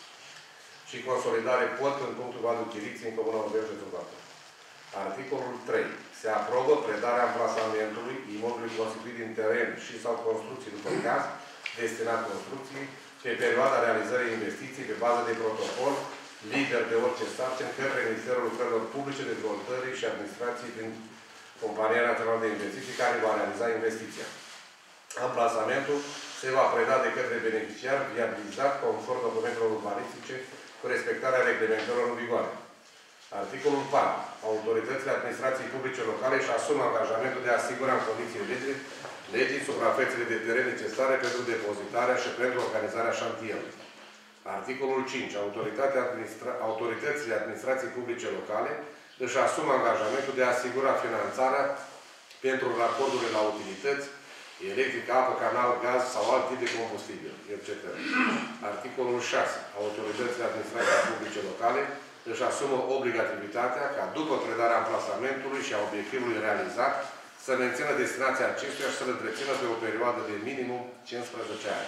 și consolidare pod în punctul Valul Chiriței în Comuna Orbeni de Sub-Bacău. Articolul trei. Se aprobă predarea amplasamentului imobilului constituit din teren și sau construcții după caz, destinat construcției, pe perioada realizării investiției pe bază de protocol, lider de orice sarcini, către Ministerul Lucrărilor Publice, Dezvoltării și Administrației prin Compania Națională de Investiții, care va realiza investiția. Amplasamentul se va preda de către beneficiar viabilizat conform documentelor urbanistice cu respectarea reglementărilor în vigoare. Articolul patru. Autoritățile administrației publice locale își asumă angajamentul de a asigura în condiții legii, legii suprafețele de teren necesare pentru depozitarea și pentru organizarea șantierului. Articolul cinci. Administra... Autoritățile administrației publice locale își asumă angajamentul de a asigura finanțarea pentru raporturile la utilități, electrică, apă, canal, gaz sau alt tip de combustibil, et cetera. Articolul șase. Autoritățile administrației publice locale își asumă obligativitatea ca după predarea amplasamentului și a obiectivului realizat să mențină destinația acestuia și să le întrețină pe o perioadă de minimum cincisprezece ani.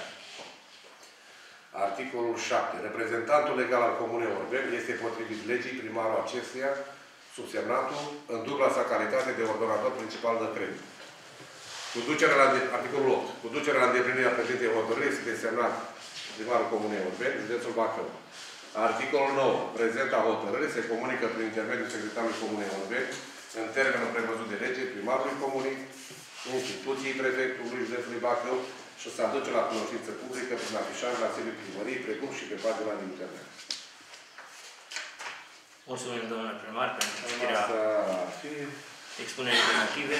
Articolul șapte. Reprezentantul legal al Comunei Orbeni este potrivit legii primarul acesteia, subsemnatul, în dubla sa calitate de ordonator principal de credit. Cu ducerea la articolul opt. Cu ducerea la îndeplinirea prezentei hotărâri este desemnat primarul Comunei Urbeni, județul Bacău. Articolul nouă. Prezenta hotărâri se comunică prin intermediul secretarului Comunei Urbeni, în termenul prevăzut de lege, primarului Comunei, instituției prefectului județului Bacău și se aduce la cunoștință publică prin afișaj la sediul primăriei, precum și pe pagina de internet. Mulțumim, domnule primar, pentru citirea expunerii de motive.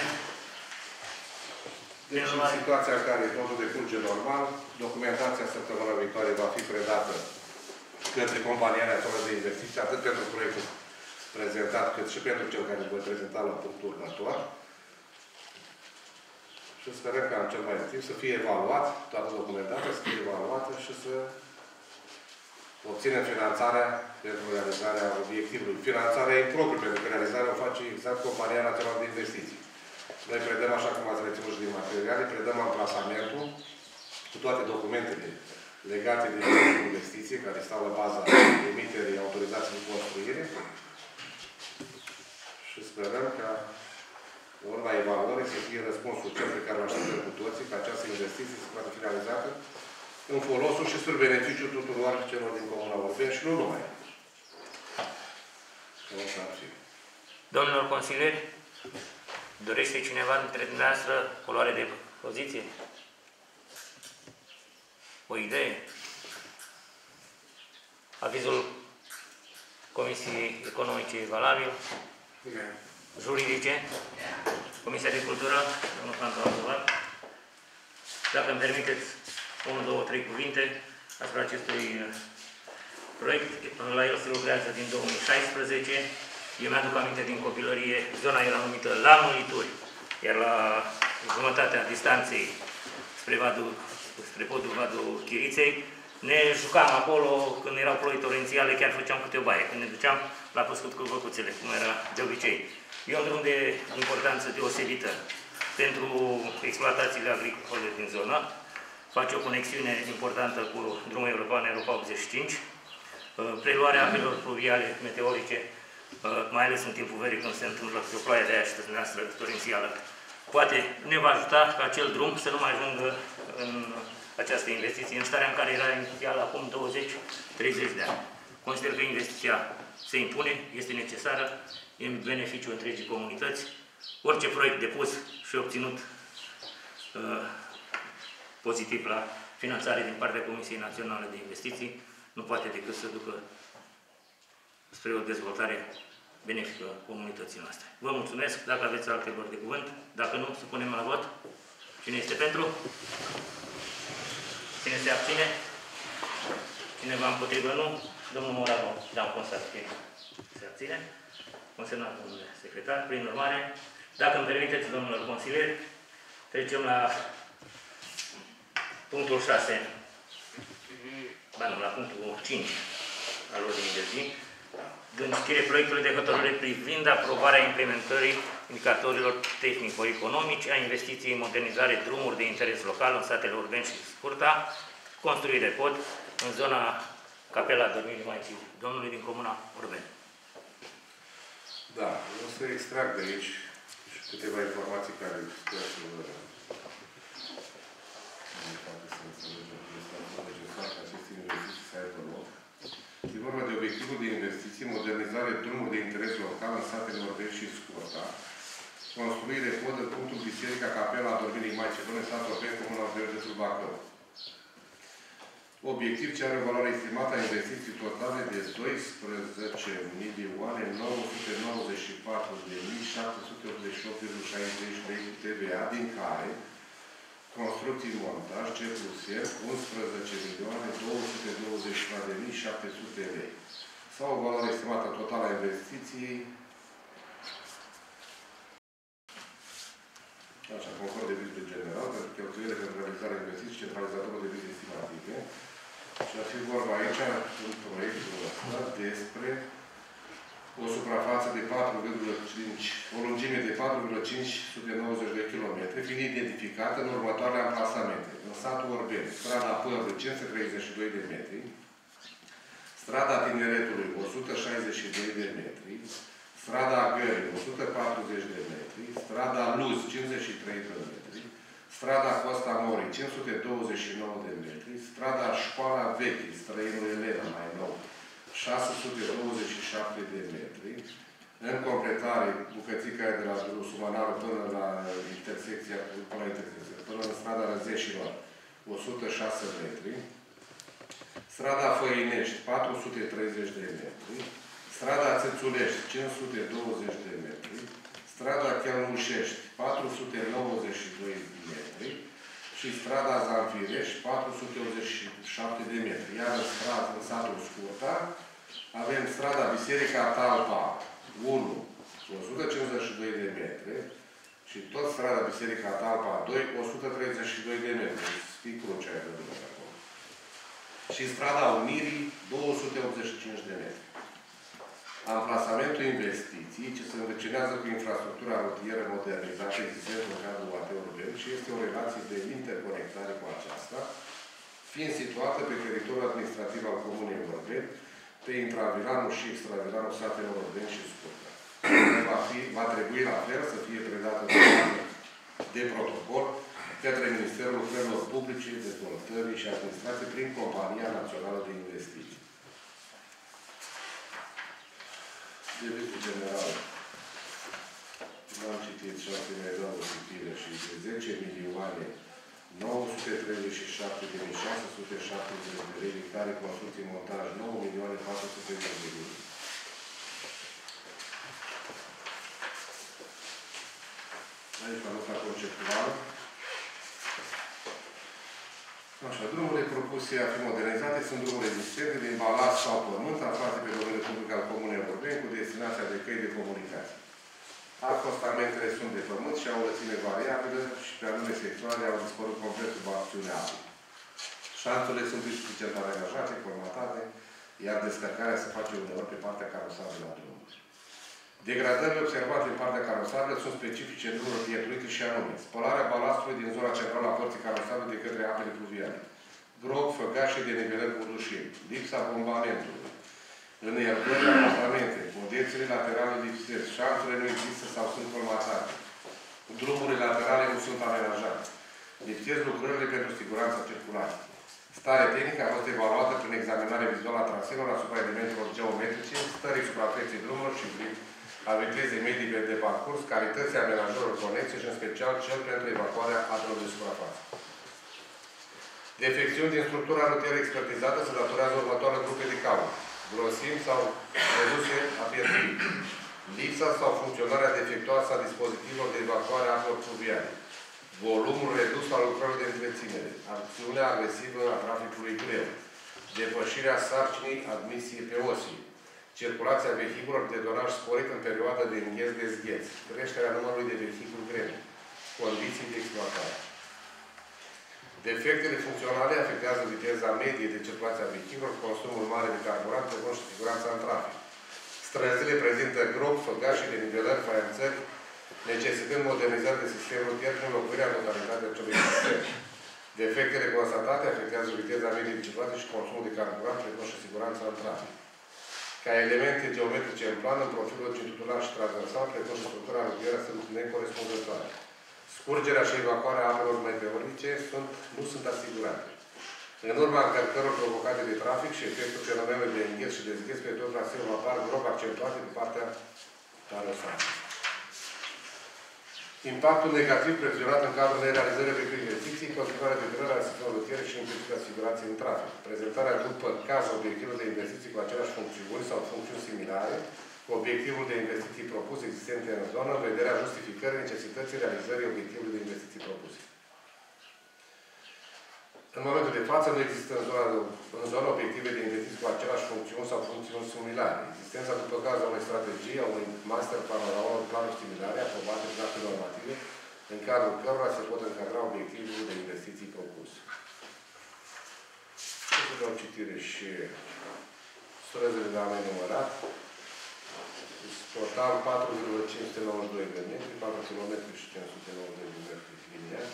Deci, în situația în care totul decurge normal, documentația săptămâna viitoare va fi predată către compania națională de investiții, atât pentru proiectul prezentat, cât și pentru cel care îl voi prezenta la punctul următor. Și sperăm ca în cel mai timp să fie evaluat, toată documentația să fie evaluată și să obținem finanțarea pentru realizarea obiectivului. Finanțarea e impropriu, pentru că realizarea o face exact compania națională de investiții. Noi predăm, așa cum ați reținut și din materiale, predăm amplasamentul cu toate documentele legate de investiții, care stau la baza emiterii autorizației de construire. Și sperăm ca, în urma evaluării, să fie răspunsul cel pe care îl așteptăm cu toții, ca această investiție să poată fi realizată în folosul și spre beneficiul tuturor celor din Comuna Urbeni și nu numai. Domnilor consilieri, dorește cineva dintre dumneavoastră o luare de poziție? O idee? Avizul Comisiei Economice e valabil? Juridice? Comisia de Cultură? Domnul Pantalon. Dacă îmi permiteți unu, două, trei cuvinte asupra acestui proiect. La el se lucrează din două mii șaisprezece. Eu mi-aduc aminte din copilărie, zona era numită La Mălituri, iar la jumătatea distanței spre, vadul, spre podul Vadul Chiriței, ne jucam acolo, când erau ploi torențiale, chiar făceam câte o baie, când ne duceam la păscut cu văcuțele, cum era de obicei. E un drum de importanță deosebită pentru exploatațiile agricole din zonă, face o conexiune importantă cu drumul european Europa optzeci și cinci, preluarea apelor pluviale meteorice, mai ales în timpul verii, când se întâmplă o ploaie de aia și dumneavoastră torențială, poate ne va ajuta ca acel drum să nu mai ajungă în această investiție, în starea în care era inițial acum douăzeci treizeci de ani. Consider că investiția se impune, este necesară, e în beneficiu întregii comunități. Orice proiect depus și obținut uh, pozitiv la finanțare din partea Comisiei Naționale de Investiții nu poate decât să ducă spre o dezvoltare benefică comunității noastre. Vă mulțumesc. Dacă aveți alte vorbi de cuvânt, dacă nu, să punem la vot. Cine este pentru? Cine se abține? Cineva împotrivă? Nu? Domnul Moravu, da, constat că se abține. Consemnat, domnule secretar. Prin urmare, dacă îmi permiteți, domnilor consilieri, trecem la punctul șase, ba nu, la punctul cinci al ordinii de zi, gândirea proiectului de hotărâre privind aprobarea implementării indicatorilor tehnico-economici a investiției în modernizare drumuri de interes local în satele Urbeni și Scurta, construire pod în zona Capela Dormirii Maicii Domnului din Comuna Urbeni. Da, o să extrag de aici și câteva informații care sper să vă poate să înțelegem necesar ca aceste investiții să aibă loc. E vorba de obiectivul de investiții, modernizare drumuri de interes local în satele Urbeni și Scurta, construire pod în punctul Biserica Capela Dormirii Maicii Domnului, satul Urbeni, Comuna Urbeni, județul Bacău. Obiectiv ce are o valoare estimată a investiții totale de doisprezece milioane nouă sute nouăzeci și patru de mii șapte sute optzeci și opt virgulă șaizeci de lei cu T V A, din care construcții montaj C plus R unsprezece milioane două sute douăzeci și patru de mii șapte sute lei. Sau o valoare estimată totală a investiției, așa, conform de vizite general, pentru cheltuielile pentru realizarea investiției, centralizatorul de vizite estimative. Și ar fi vorba aici, în proiectul ăsta, despre o suprafață de patru virgulă cinci, o lungime de patru virgulă cinci sute nouăzeci de kilometri, fiind identificată în următoarele amplasamente. În satul Urbeni, strada Părului, cinci sute treizeci și doi de metri, strada Tineretului, o sută șaizeci și doi de metri, strada Gării, o sută patruzeci de metri, strada Luz, cincizeci și trei de metri, strada Costa Morii, cinci sute douăzeci și nouă de metri, strada Școala Veche, Străinul Elena, mai nou, șase sute douăzeci și șapte de metri, în completare, bucățica de la Sumănară până la intersecția, până la intersecția, până la strada Răzeșilor, o sută șase metri, strada Făinești, patru sute treizeci de metri, strada Țățulești, cinci sute douăzeci de metri, strada Chelmușești, patru sute nouăzeci și doi de metri și strada Zanfirești, patru sute optzeci și șapte de metri. Iar în, strada, în satul Scurta avem strada Biserica Talpa, unu, o sută cincizeci și doi de metri și tot strada Biserica Talpa doi, o sută treizeci și doi de metri. Stii crucea aia de Dumnezeu acolo. Și strada Unirii, două sute optzeci și cinci de metri. Amplasamentul investiției, ce se învecinează cu infrastructura rutieră modernizată existentă în cadrul U A T-ului și este o relație de interconectare cu aceasta, fiind situată pe teritoriul administrativ al Comunei Vorbeni, pe intravilanul și extravilanul satelor Vorbeni și Scurta. Va, fi, va trebui la fel să fie predată de protocol către Ministerul Lucrărilor Publice, Dezvoltării și Administrației prin Compania Națională de Investiții. Devizul general. L-am citit și asta mi-a dat o citire și de zece milioane nouă sute treizeci și șapte de mii șase sute șaptezeci de lei, care construcții montaj nouă milioane patru sute de mii. Aici am nota conceptual. Așa, drumurile propuse a fi modernizate sunt drumurile existente din balast sau pământ, aflate pe domeniul public al Comunei Vorbeni, cu destinația de căi de comunicație. Acostamentele sunt de pământ și au o lățime variabilă și pe anume sectoare au dispărut complet sub acțiunea apei. Șanțurile sunt suficient aranjate, formatate, iar descărcarea se face uneori pe partea carosabilă a drumului. Degradările observate în partea carosabilă sunt specifice drumurilor pietruite și anume spălarea balastului din zona centrală a părții carosabile de către apele pluviale, grog, făgașe de nivelări urdușiri, lipsa bombamentului, înerbările acostamente, condițiile laterale lipsesc, șanțurile nu există sau sunt formatate, drumurile laterale nu sunt amenajate, lipsesc lucrările pentru siguranța circulației. Starea tehnică a fost evaluată prin examinare vizuală a traseelor asupra elementelor geometrice, stării suprafeței drumurilor și prin a vitezei medii de parcurs, calității amenajărilor conexe și în special cel pentru evacuarea apelor de suprafață. Defecțiuni din structura rutieră expertizată se datorează următoarele grupe de cauză: grosimi sau reduse a pierzii, lipsa sau funcționarea defectuoasă a dispozitivelor de evacuare a apelor fluviale, volumul redus al lucrărilor de întreținere, acțiunea agresivă a traficului greu, depășirea sarcinii admisiei pe osii, circulația vehiculelor de tonaj sporit în perioada de îngheț-dezgheț, creșterea numărului de vehiculi grele, condiții de exploatare. Defectele funcționale afectează viteza medie de circulație a vehiculelor, consumul mare de carburant, precum și siguranța în trafic. Străzile prezintă gropi, făgași de nivelări, faianțări, necesitând modernizări de sistem rutier prin înlocuirea în totalitate a acelui sistem. Defectele constatate afectează viteza medie de circulație și consumul de carburant, precum și siguranța în trafic. Ca elemente geometrice în plan, în profilul longitudinal și transversal, precum și structura rutieră, sunt necorespunzătoare. Scurgerea și evacuarea apelor meteorice sunt, nu sunt asigurate. În urma încărcărilor provocate de trafic și efectul fenomenului de îngheț și dezgheț pe tot traseul apar grob accentuate pe partea carosabilă. Impactul negativ preționat în cadrul nerealizării de investiții, continuarea de deteriorarea sistemului rutier și implica siguranței în trafic. Prezentarea după caz obiectivul de investiții cu aceleași funcțiuni sau funcțiuni similare, cu obiectivul de investiții propus existente în zonă, în vederea justificării necesității realizării obiectivului de investiții propuse. În momentul de față nu există în zona, în zona obiective de investiții cu aceleași funcțiuni sau funcțiuni similare. Existența după caz a unei strategii, a unui master plan, a unor planuri similare aprobate prin acte normative, în cadrul cărora se pot încadra obiectivul de investiții propuse. O să dau citire și străzile de am enumerat. Total patru virgulă cinci sute nouăzeci și doi de metri, patru kilometri și cinci sute nouăzeci de metri lineari.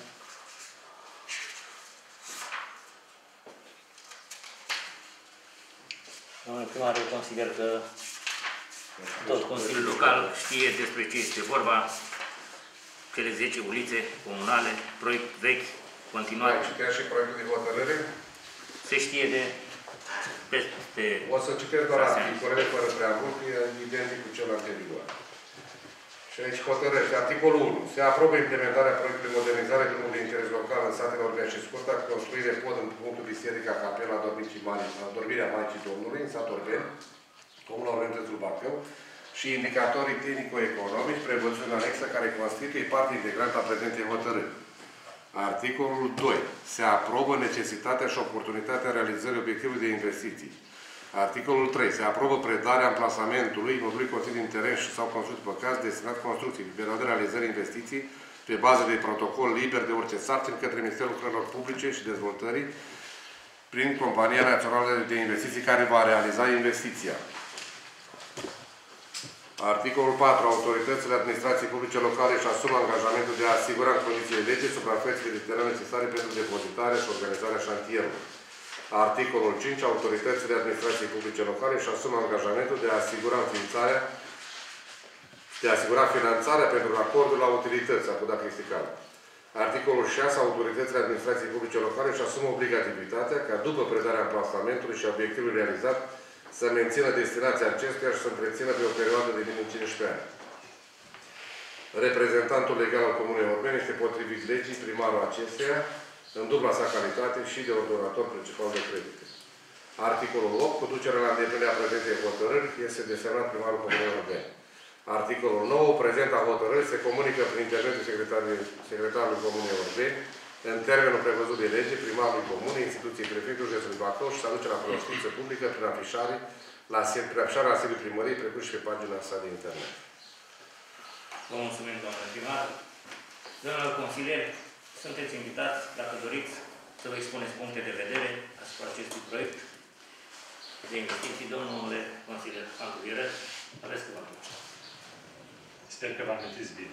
Domnule primar, eu consider că Tot Consiliul Local știe despre ce este vorba. Cele zece ulițe comunale, proiect vechi, continuat. Mai citea și proiectul de hotărâre? Se știe de peste... O să citesc doar articolele fără prea mult, e identic cu cel anterior. Și aici hotărăște. Articolul unu. Se aprobă implementarea proiectului modernizare drumului de interes local în satele Orbea și Scurta, cu construire pod în punctul Biserica Capela Dormirea Maicii Domnului, în satul Orbeni, Comuna Orbeni, județul Bacău, și indicatorii tehnico-economici prevăzuți în anexă care constituie parte integrantă a prezentei hotărâri. Articolul doi. Se aprobă necesitatea și oportunitatea realizării obiectivului de investiții. Articolul trei. Se aprobă predarea amplasamentului imobilului conținut din teren sau construcții pe caz destinat construcției, pe perioada realizării investiții, pe bază de protocol liber de orice sarcini către Ministerul Lucrărilor Publice și Dezvoltării, prin Compania Națională de Investiții care va realiza investiția. Articolul patru. Autoritățile administrației publice locale își asumă angajamentul de a asigura în condiții lege suprafețele de teren necesare pentru depozitare și organizarea șantierului. Articolul cinci. Autoritățile administrației publice locale își asumă angajamentul de a asigura înființarea, de a asigura finanțarea pentru acordul la utilități, acum dacă este cazul. Articolul șase. Autoritățile administrației publice locale își asumă obligativitatea ca după predarea amplasamentului și obiectivului realizat să mențină destinația acestuia și să întrețină pe o perioadă de minim cincisprezece ani. Reprezentantul legal al Comunei Orbeni este potrivit legii primarul acesteia, în dubla sa calitate și de ordonator principal de credite. Articolul opt. Cu ducerea la îndeplinirea prezentei hotărâri este desemnat primarul Comunei Orbeni. Articolul nouă. Prezenta hotărâri se comunică prin intermediul secretarului Comunei Orbeni, în termenul prevăzut de lege, primarului comunei, instituției prefectului județului Bacău și să aduce la cunoștință publică prin afișare la, prin afișarea la sediul primăriei, precum și pe pagina sa de internet. Vă mulțumim, doamnă primar. Domnilor consilieri, sunteți invitați, dacă doriți, să vă expuneți puncte de vedere asupra acestui proiect de investiții. Domnule consilier Antu Virel, aveți cuvântul. Sper că v-am gândit bine.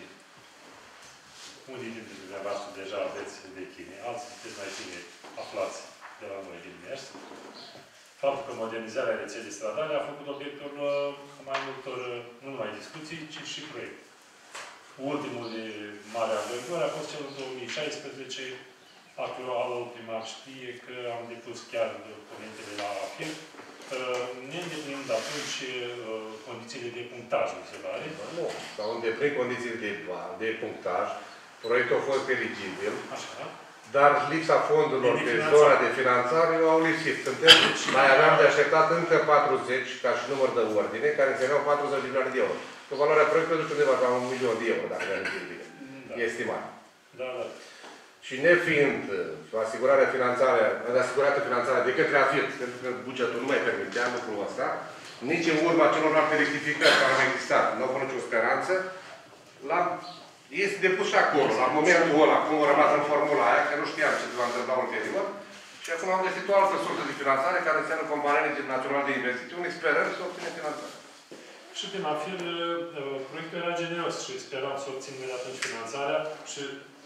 Unii dintre dumneavoastră deja aveți vechine, alții sunteți mai tineri, aflați de la noi din mers. Faptul că modernizarea rețelei stradale a făcut obiectul mai multor, nu numai discuții, ci și proiect. Ultimul de mare avergură a fost cel în două mii șaisprezece, actualul primar știe că am depus chiar documentele la AFIR, ne îndeplind atunci condițiile de punctaj, nu se pare? Nu, s-au îndeplinit condițiile de, de punctaj. Proiectul a fost eligibil, așa, dar lipsa fondurilor pe zona de finanțare au lipsit. Suntem, mai aveam de așteptat încă patruzeci ca și număr de ordine, care însemnau patruzeci de milioane de euro. Cu valoarea proiectului duce undeva la un milion de euro, dacă ne-am bine. Da. Estimat. Da, da. Și nefiind asigurarea finanțarea, asigurată finanțarea de către AFIR, pentru că bugetul nu mai permitea lucrul ăsta, nici în urma celorlalte rectificări care au existat, nu au fost nicio speranță, la este depus și acolo, la momentul ăla, cum a rămas în formula aia, că nu știam ce se va întâmpla ulterior, și acum am găsit o altă sursă de finanțare, care înseamnă Compania Națională de Investiții, sperăm să obținem finanțare. Și din AFIR, proiectul era generos și speram să obținem de atunci finanțarea și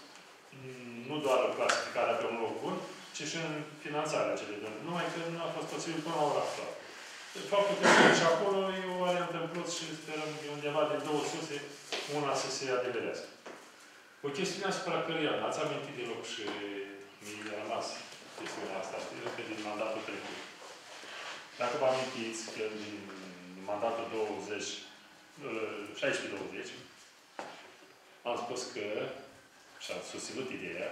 nu doar clasificarea pe un loc bun, ci și în finanțarea celei de numai că nu a fost posibil până la ora actuală. Faptul că este și acolo e o variantă în plus și sperăm de undeva de două surse, una să se adeverească. O chestiune asupra căreia n-ați amintit deloc și mi-a rămas chestiunea asta, că din mandatul trecut. Dacă vă amintiți că din mandatul douăzeci, șaisprezece douăzeci, am spus că, și am susținut ideea,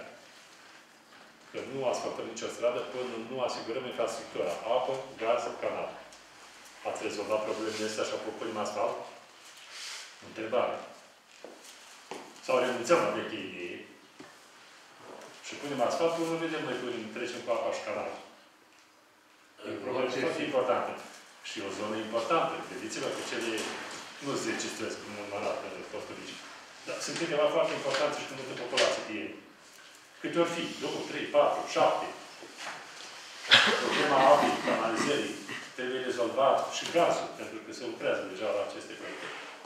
că nu ați făcut nicio stradă până nu asigurăm infrastructura, apă, gaz, canal. Ați rezolvat problemele astea și apoi punem asfalt? Întrebare. Sau renunțăm la veche idee și punem asfaltul, nu vedem noi punem, trecem cu apa și canal. E probleme foarte importante. Și o zonă importantă. Vedeți-vă că cele, nu zece străzi cum numărat în Costurici, dar sunt câteva foarte importante și cu multă populație de ei. Câte ori fi? două, trei, patru, șapte. Problema apei, canalizării, trebuie rezolvat și gazul, pentru că se lucrează deja la aceste proiecte.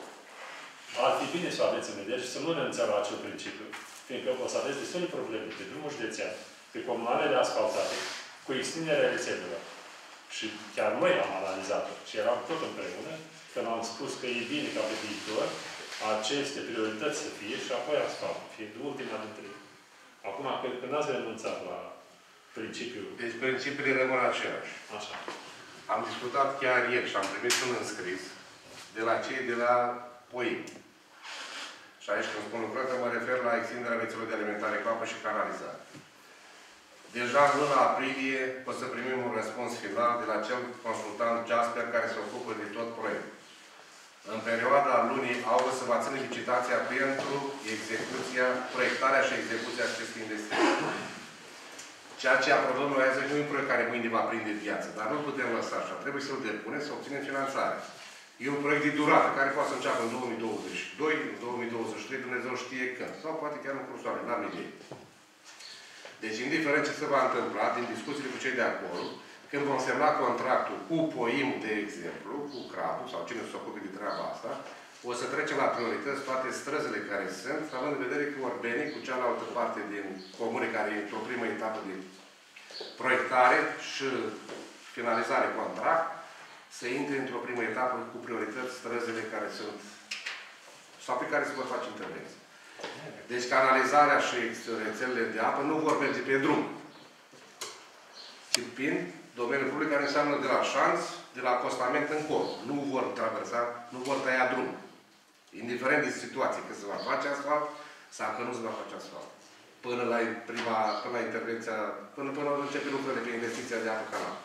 Ar fi bine să o aveți în vedere și să nu renunțăm la acel principiu, fiindcă o să aveți destule probleme pe drumul județean, pe comunalele asfaltate, cu extinderea rețelelor. Și chiar noi am analizat-o și eram tot împreună, când am spus că e bine ca pe viitor, aceste priorități să fie și apoi asfalt, fiind ultima dintre ele. Acum, că n-ați renunțat la principiul. Deci principiile rămân aceleași. Așa. Am discutat chiar ieri și am primit un înscris de la cei de la P O I M. Și aici când spun lucrări, mă refer la extinderea rețelor de alimentare cu apă și canalizare. Deja în luna aprilie o să primim un răspuns final de la cel consultant Jasper care se ocupă de tot proiectul. În perioada lunii august se va ține licitația pentru execuția, proiectarea și execuția acestei investiții. Ceea ce aprobăm noi azi nu e un proiect care mâine va prinde viață, dar nu putem lăsa așa. Trebuie să-l depunem, să obținem finanțare. E un proiect de durată, care poate să înceapă în două mii douăzeci și doi, în două mii douăzeci și trei, Dumnezeu știe când. Sau poate chiar în cursul anului, n-am idee. Deci, indiferent ce se va întâmpla, din discuțiile cu cei de acolo, când vom semna contractul cu P O I M, de exemplu, cu Crabul, sau cine se ocupe de treaba asta, o să trecem la priorități toate străzile care sunt, având în vedere că Orbeni, cu cealaltă parte din comune, care e într-o primă etapă de proiectare și finalizare contract, să intre într-o primă etapă cu priorități străzile care sunt, sau pe care se vor face intervenții. Deci canalizarea și rețelele de apă nu vor merge pe drum, ci prin domeniul public, care înseamnă de la șanț, de la acostament încolo. Nu vor traversa, nu vor tăia drum. Indiferent de situație, că se va face asfalt sau că nu se va face asfalt. Până la prima, până la intervenția, până, până începe lucrurile pe investiția de apă canal.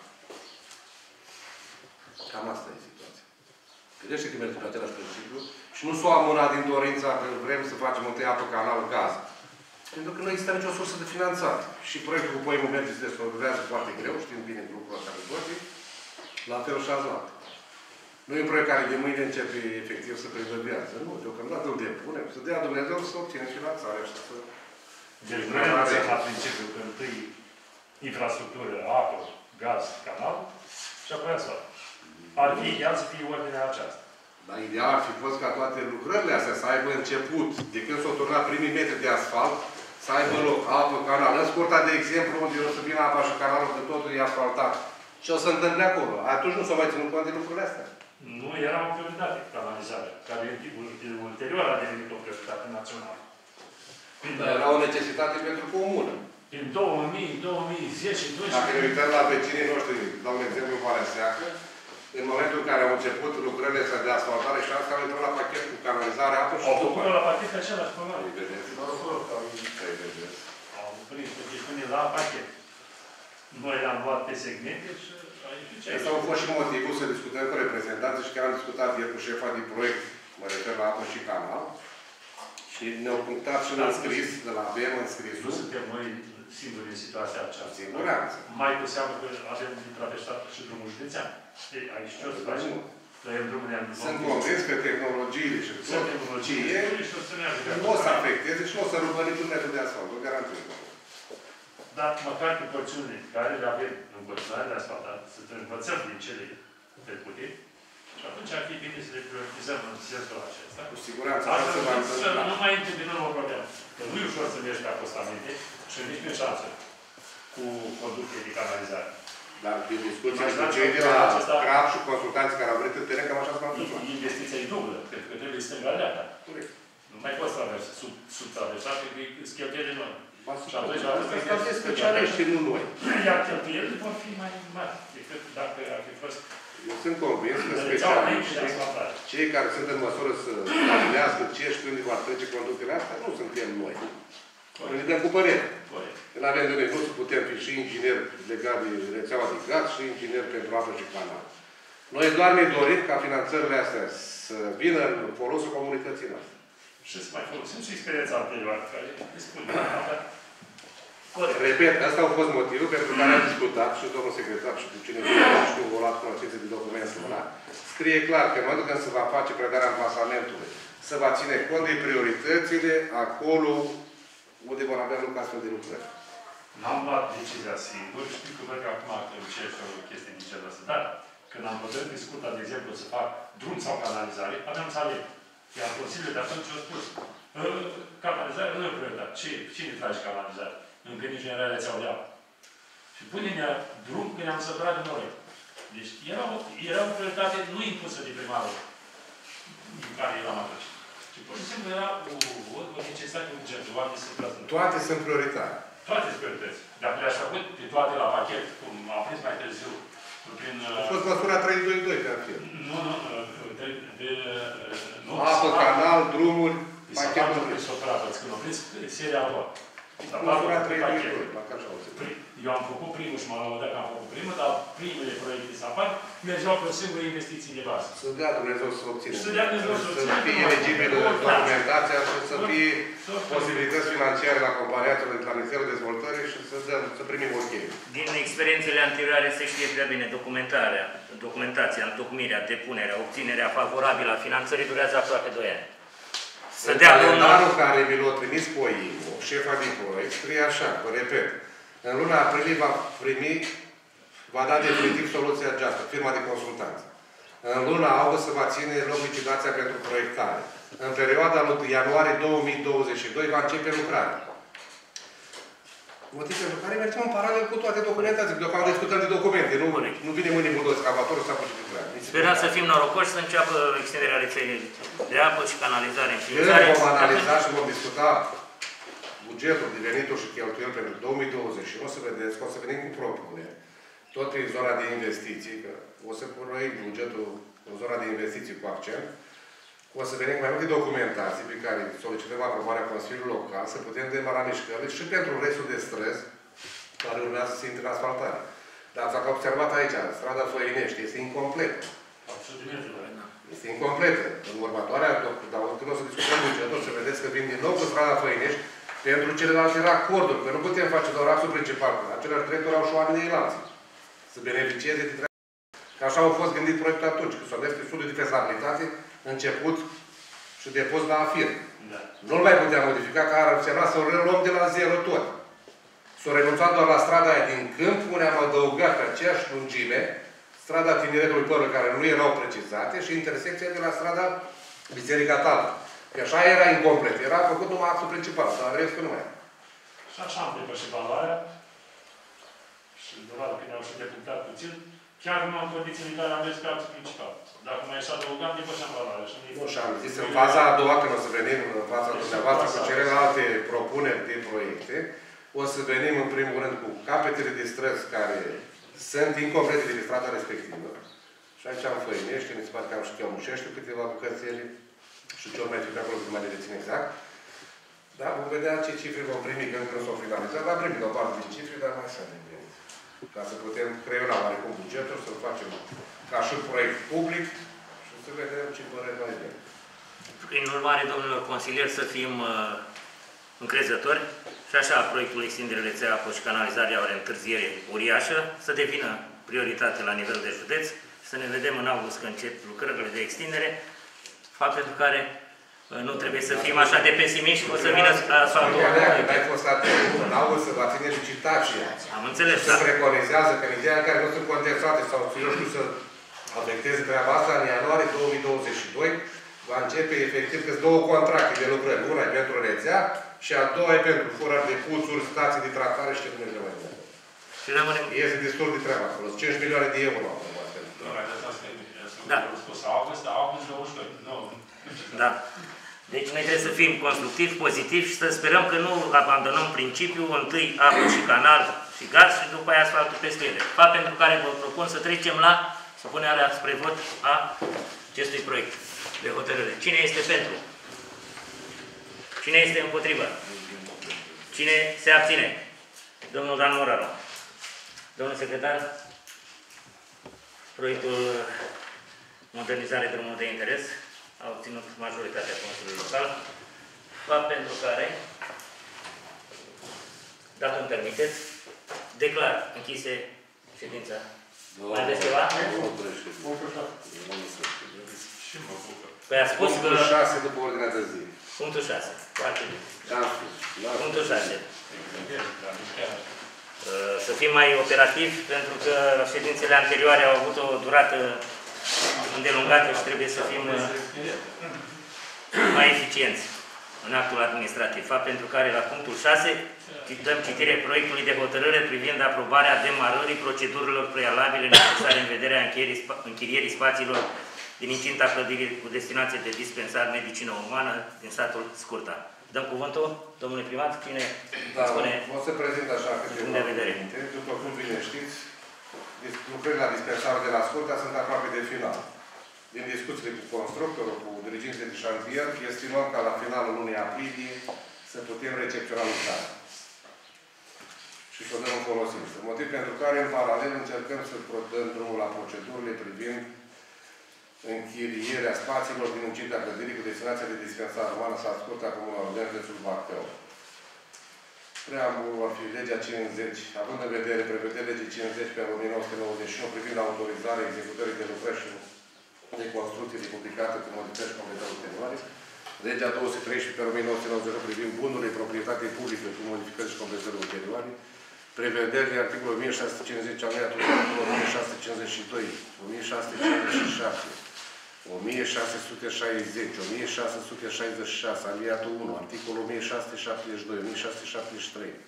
Cam asta e situația. Gândește că merge pe același principiu și nu s-o amânat din dorința că vrem să facem întâi apă canal gaz. Pentru că nu există nicio sursă de finanțare. Și proiectul cu P O I M merge se desfășurează foarte greu, știm bine lucrul ăsta cu toții, la fel și azi la altă. Nu e un proiect care de mâine începe efectiv să prindă viață. Nu, deocamdată îl depunem, să dea Dumnezeu să obținem finanțarea și să... Deci noi renunțăm la principiul că întâi infrastructură, apă, gaz, canal și apoi asfalt. Ar fi ideal să fie ordinea aceasta. Dar ideal ar fi fost ca toate lucrările astea să aibă început, de când s-au turnat primii metri de asfalt, să aibă loc apă, canal. În scurta, de exemplu, unde o să vină apa și canalul, că totul e asfaltat. Și o să întâmple acolo. Atunci nu s-au mai ținut cont de lucrurile astea. Nu era o prioritate, canalizarea, care ulterior a devenit o prioritate națională. Dar era o necesitate pentru comună. În două mii, două mii zece, doisprezece... Dacă ne uităm la vecinii noștri, dau un exemplu în Valea Seacă, în momentul în care au început lucrările astea de asfaltare și asta au intrat la pachet cu canalizare, apă și au făcut la pachet același program. Îi vedeți? Îi vedeți? Au prins pe pune la pachet. Noi le-am luat pe segmente și aici ce Asta a fost și motivul să discutăm cu reprezentanții și chiar am discutat ieri cu șefa de proiect, mă refer la apă și canal, și ne-au punctat și ne-au scris, de la avem în scrisul. Nu suntem noi singuri în situația aceasta. Siguranță. Mai cu seamă că avem traversat și drumul județean. Aici ce o să facem? Tăiem drumul de Sunt convins că tehnologiile și tot ce e, nu o să afecteze și nu o să rupă niciun metru de asfalt. O garantez. Dar măcar pe porțiunile care le avem în continuare de asfaltat, să învățăm din cele trecute, și atunci ar fi bine să le prioritizăm în sensul acesta. Cu siguranță. Astfel să nu mai întâmpinăm o problemă. Că nu e ușor să mergi pe acostamente și nici pe șansă cu conducție de canalizare. Dar din discuția cu cei de la Crab și consultanții care au venit în teren, cam așa s-a întâmplat. Investiția e dublă, pentru că trebuie stânga-dreapta. Nu mai poți traversa, sub, sub traversa, pentru că e cheltuieli noi. Și atunci la rând asta este specialiști, nu noi. Iar cheltuielile vor fi mai mari decât dacă ar fi fost... Eu sunt convins că specialiștii, cei care sunt în măsură să stabilească ce și când vor trece conductele astea, nu suntem noi. Noi ne dăm cu părere. Când avem de nevoie să putem fi și ingineri legat de rețeaua de gaz și ingineri pentru apă și canal. Noi doar ne dorim ca finanțările astea să vină în folosul comunității noastre. Și să mai folosim și experiența anterioară, care dispune. Repet, asta a fost motivul pentru care am discutat și domnul secretar și cu cine știu, o luat cunoștință de document semnat. Scrie clar că în momentul când se va face predarea ampasamentului, se va ține cont de prioritățile acolo unde vor avea loc astfel de lucrări. N-am luat decizia singur, știu că văd că acum încerc o chestie din genul ăsta. Dar, când am putut discuta, de exemplu, să fac drum sau canalizare, aveam să aleg. Iar Consiliul de atunci a spus, canalizare nu e prioritate. Cine trage canalizare? Încă nici nu era rețeaua de apă. Și pune-ne drum când am săturat de noi. Deci era o, era o prioritate nu impusă de primarul din care eram atunci. Și pur și simplu era o, o, o necesitate urgentă, oamenii să trăsă. Toate sunt prioritare. Toate sunt priorități. Dacă le-aș făcut pe toate la pachet, cum am prins mai târziu, prin... A fost măsura trei doi doi pe afir. Nu, nu, de... de nu, apă, canal, drumuri, pachetul. Pachetul de operatori, când am prins seria a doua. Măsura trei doi doi, dacă așa o să. Eu am făcut primul și m-am lăudat că am făcut primul, dar primele proiecte să apar mergeau pe o singură investiție de bază. Să dea Dumnezeu să obțină. Să dea Dumnezeu să obțină. Să fie eligibilă documentația și să fie posibilități financiare la comparațiile de la Ministerul Dezvoltării și să, dăm, să primim ok. Din experiențele anterioare se știe prea bine documentarea, documentația, întocmirea, depunerea, obținerea favorabilă a finanțării durează aproape doi ani. Să dea calendarul care mi l-a trimis pe I M O, șefa din proiect, scrie așa, vă repet. În luna aprilie va primi, va da definitiv soluția aceasta, firma de consultanță. În luna august se va ține loc licitația pentru proiectare. În perioada lui ianuarie două mii douăzeci și doi va începe lucrarea. Motiv pentru care mergem în paralel cu toate documentații. Deocamdată discutăm de documente. Nu, nu vine mâine cu două scavatorul să apuce lucrarea. Sperăm să fim norocoși să înceapă extinderea rețelei de apă și canalizare în ființare. Când vom analiza și vom discuta bugetul de venituri și cheltuieli pentru două mii douăzeci și unu, o să vedeți că o să venim cu propuneri. Tot prin zona de investiții, că o să proiect bugetul în zona de investiții cu accent, o să venim cu mai multe documentații pe care solicităm aprobarea Consiliului Local, să putem demara mișcările și pentru restul de stres care urmează să intre în asfaltare. Dar ați observat aici, strada Făinești este incompletă. Este incompletă. În următoarea, dar când o să discutăm bugetul, o să vedeți că vin din nou cu strada Făinești pentru celelalte racorduri, că nu putem face doar axul principal. Aceleași drepturi au și oamenii alții. Să beneficieze de treaba. Că așa au fost gândit proiectul atunci, că s-a mers pe studiul de fezabilitate, început și depus la afir. Da. Nu-l mai putea modifica, că ar însemna să o reluăm de la zero tot. S-a renunțat doar la strada aia din câmp, unde am adăugat pe aceeași lungime, strada Tineretului Părul, care nu erau precizate, și intersecția de la strada Biserica Tală. Că așa era incomplet. Era făcut numai axul principal, dar restul nu mai era. Și așa am depășit valoarea. Și dovadă că ne-au și deputat puțin. Chiar nu în condițiile în care am mers pe axul principal. Dacă mai așa adăugam, depășeam valoarea. Nu, și am zis, în faza a doua, când o să venim în fața dumneavoastră cu celelalte propuneri de proiecte, o să venim în primul rând cu capetele de străzi care sunt incomplete de strada respectivă. Și aici am Făinești, mi se pare că am și Cheamușești, câteva bucățele și ce ori mai fi pe acolo, că mai le dețin exact. Da, vom vedea ce cifre vom primi, că încă nu s-au finalizat, dar primim o parte din cifre, dar mai să ne vedem. Ca să putem creiona oarecum bugetul, să-l facem ca și proiect public și să vedem ce părere mai bine. Prin urmare, domnilor consilieri, să fim uh, încrezători și așa proiectul extindere rețea apă și canalizare are întârziere uriașă, să devină prioritate la nivel de județ și să ne vedem în august când încep lucrările de extindere, fapt pentru care uh, nu trebuie să fim așa de pesimiști, o să vină asfaltul. Când ai fost atent, în august se va ține licitația. Am înțeles, da. Se preconizează că în ideea în care nu sunt contestate sau eu știu să afecteze treaba asta, în ianuarie două mii douăzeci și doi va începe efectiv că sunt două contracte de lucrări. Una e pentru rețea și a doua e pentru furări de puțuri, stații de tratare și ce Dumnezeu mai bine. Și rămânem... Este destul de treaba acolo. cinci milioane de euro. Da. August, august douăzeci și doi. Da. Deci noi trebuie să fim constructivi, pozitivi și să sperăm că nu abandonăm principiul întâi apă și canal și gaz și după aia asfaltul peste ele. Fapt pentru care vă propun să trecem la supunerea spre vot a acestui proiect de hotărâre. Cine este pentru? Cine este împotrivă? Cine se abține? Domnul Dan Moraru. Domnul secretar, proiectul modernizare drumul de interes a obținut majoritatea Consiliului Local, fapt pentru care, dacă îmi permiteți, declar închise ședința. Mai aveți ceva? Păi a spus că... Punctul șase după ordinea de zi. Punctul șase. Foarte bine. Punctul șase. Să fim mai operativi, pentru că ședințele anterioare au avut o durată îndelungată și trebuie să fim mai eficienți în actul administrativ. Fapt pentru care la punctul șase dăm citire proiectului de hotărâre privind aprobarea demarării procedurilor prealabile necesare în vederea închirierii spațiilor din incinta clădirii cu destinație de dispensar medicină umană din satul Scurta. Dăm cuvântul, domnule primar, cine da, spune o să prezint așa câteva de vedere. După cum bine știți, lucrările la dispensarul de la Scurta sunt aproape de final. Din discuțiile cu constructorul, cu diriginții de șantier, estimăm ca la finalul lunii aprilie să putem recepționa lucrarea. Și să o dăm în folosință. Motiv pentru care, în paralel, încercăm să dăm drumul la procedurile privind închirierea spațiilor din incinta clădirii cu destinația de dispensare umană s-a scurtat Comuna Orbean, județul Bacău. Preambulul va fi legea cincizeci, având în vedere prevederea legii cincizeci pe o mie nouă sute nouăzeci și unu privind autorizarea executării de lucrări și de construcții de publicate cu modificări și completări ulterioare, legea două sute treisprezece pe o mie nouă sute nouăzeci și unu privind bunurile proprietate publică cu modificări și completări ulterioare, prevederile articolul o mie șase sute cincizeci, alineatul o mie șase sute cincizeci și doi, o mie șase sute cincizeci și șapte, o mie șase sute șaizeci, o mie șase sute șaizeci și șase, alineatul unu, articolul o mie șase sute șaptezeci și doi, o mie șase sute șaptezeci și trei,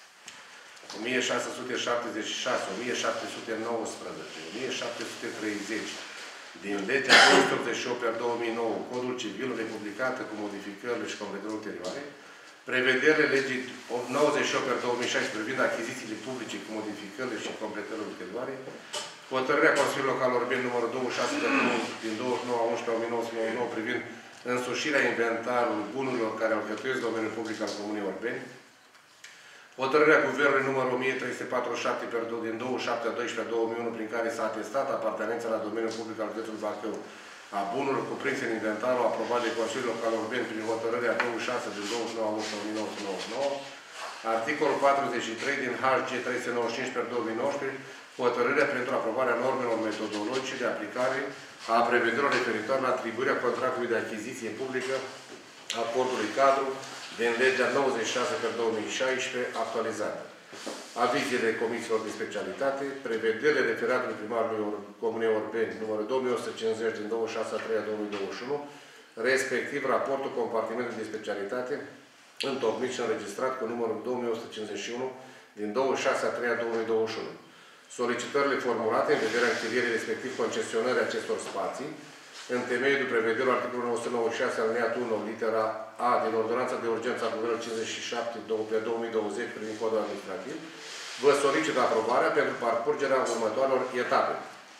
o mie șase sute șaptezeci și șase, o mie șapte sute nouăsprezece, o mie șapte sute treizeci, din legea două sute optzeci și opt pe două mii nouă, Codul Civil republicată cu modificările și completări ulterioare, prevederile legii nouăzeci și opt pe două mii șaisprezece privind achizițiile publice cu modificările și completările ulterioare, hotărârea Consiliului Local Orbean numărul douăzeci și șase din douăzeci și nouă a unsprezece a o mie nouă sute nouăzeci și nouă privind însușirea inventarului bunurilor care alcătuiesc domeniul public al Comunei Orbeni, hotărârea Guvernului numărul o mie trei sute patruzeci și șapte din douăzeci și șapte a doisprezece a două mii unu prin care s-a atestat apartenența la domeniul public al județului Bacău a bunurilor cuprinse în inventarul aprobat de Consiliul Local Orbean prin hotărârea douăzeci și șase din douăzeci și nouă a unsprezece a o mie nouă sute nouăzeci și nouă, articolul patruzeci și trei din H G trei sute nouăzeci și cinci pe două mii nouăsprezece, hotărârea pentru aprobarea normelor metodologice de aplicare a prevederilor referitoare la atribuirea contractului de achiziție publică a acordului cadru din legea nouăzeci și șase pe două mii șaisprezece actualizată. Avizele comisiilor de specialitate, prevederile referatului primarului Comunei Orbeni, numărul două mii o sută cincizeci din douăzeci și șase a treia două mii douăzeci și unu, respectiv raportul compartimentului de specialitate, întocmit și înregistrat cu numărul două mii o sută cincizeci și unu din douăzeci și șase a treia două mii douăzeci și unu. Solicitările formulate în vederea închirierii respectiv concesionării acestor spații, în temeiul prevederilor articolului o sută nouăzeci și șase alineatul unu, litera A din Ordonanța de Urgență a Guvernului cincizeci și șapte pe două mii douăzeci privind codul administrativ, vă solicit aprobarea pentru parcurgerea următoarelor etape.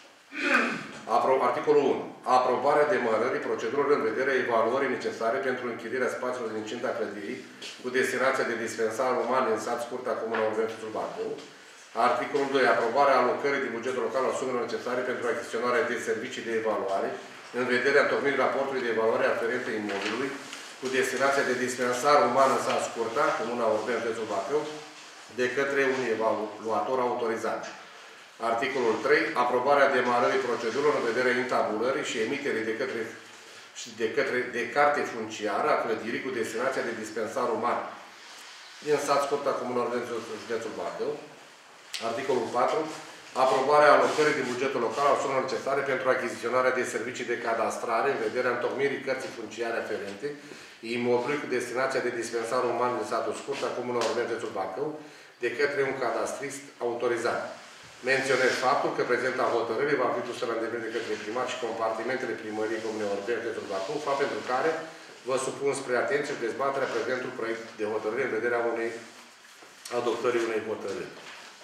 Apro articolul unu. Aprobarea demarării procedurilor în vederea evaluării necesare pentru închirierea spațiilor din incinta clădirii cu destinația de dispensar uman din sat Scurta, Comuna Orbean, Bacău. Articolul doi. Aprobarea alocării din bugetul local a sumelor necesare pentru achiziționarea de servicii de evaluare în vederea întocmirii raportului de evaluare aferente imobilului cu destinația de dispensar uman în sat Scurta, Comuna Orbean, județul Bacău, de către un evaluator autorizat. Articolul trei. Aprobarea demarării procedurilor în vederea intabulării și emiterii de către, de către de carte funciară a clădirii cu destinația de dispensar uman din sat Scurta, Comuna Orbean, județul Bacău. Articolul patru. Aprobarea alocării din bugetul local a sumelor necesare pentru achiziționarea de servicii de cadastrare în vederea întocmirii cărții funciare aferente imobilului cu destinația de dispensar uman din satul Scurta, Comuna Orbean, județul Bacău, de către un cadastrist autorizat. Menționez faptul că prezenta hotărâre va fi dusă la îndeplinire de către primar și compartimentele primăriei Comunei Orbean, județul Bacău, fapt pentru care vă supun spre atenție și dezbaterea prezentul proiect de hotărâre în vederea unei adoptării unei hotărâri.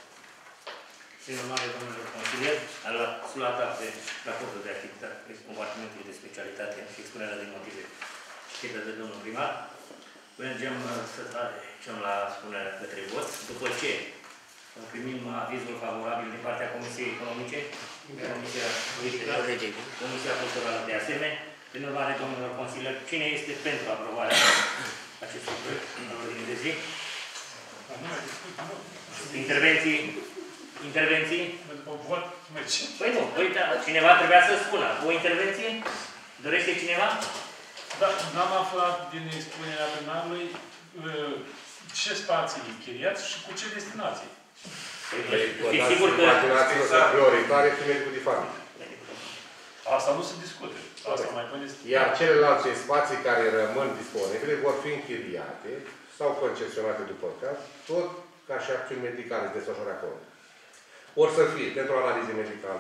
Prin urmare, domnilor consilieri, a luat sulata pe raportul de activitate pe compartimentul de specialitate și expunerea de motive citită de domnul primar. Mergem să trecem la spunerea către vot. După ce primim avizul favorabil din partea Comisiei Economice, Comisia Politică, Comisia Culturală de asemenea, prin urmare, domnilor consilieri, cine este pentru aprobarea acestui proiect în ordine de zi? Intervenții? Intervenții? Păi nu, uite, cineva trebuia să spună. O intervenție? Dorește cineva? Da, n-am aflat din expunerea primarului ce spații închiriați și cu ce destinații. Păi, sigur că... Destinațiile sunt prioritare și medicul de familie. Asta nu se discute. Asta mai puneți... Iar celelalte spații care rămân disponibile vor fi închiriate sau concesionate după caz, tot ca și acțiuni medicale desfășurate acolo. Or să fie pentru analize medicale,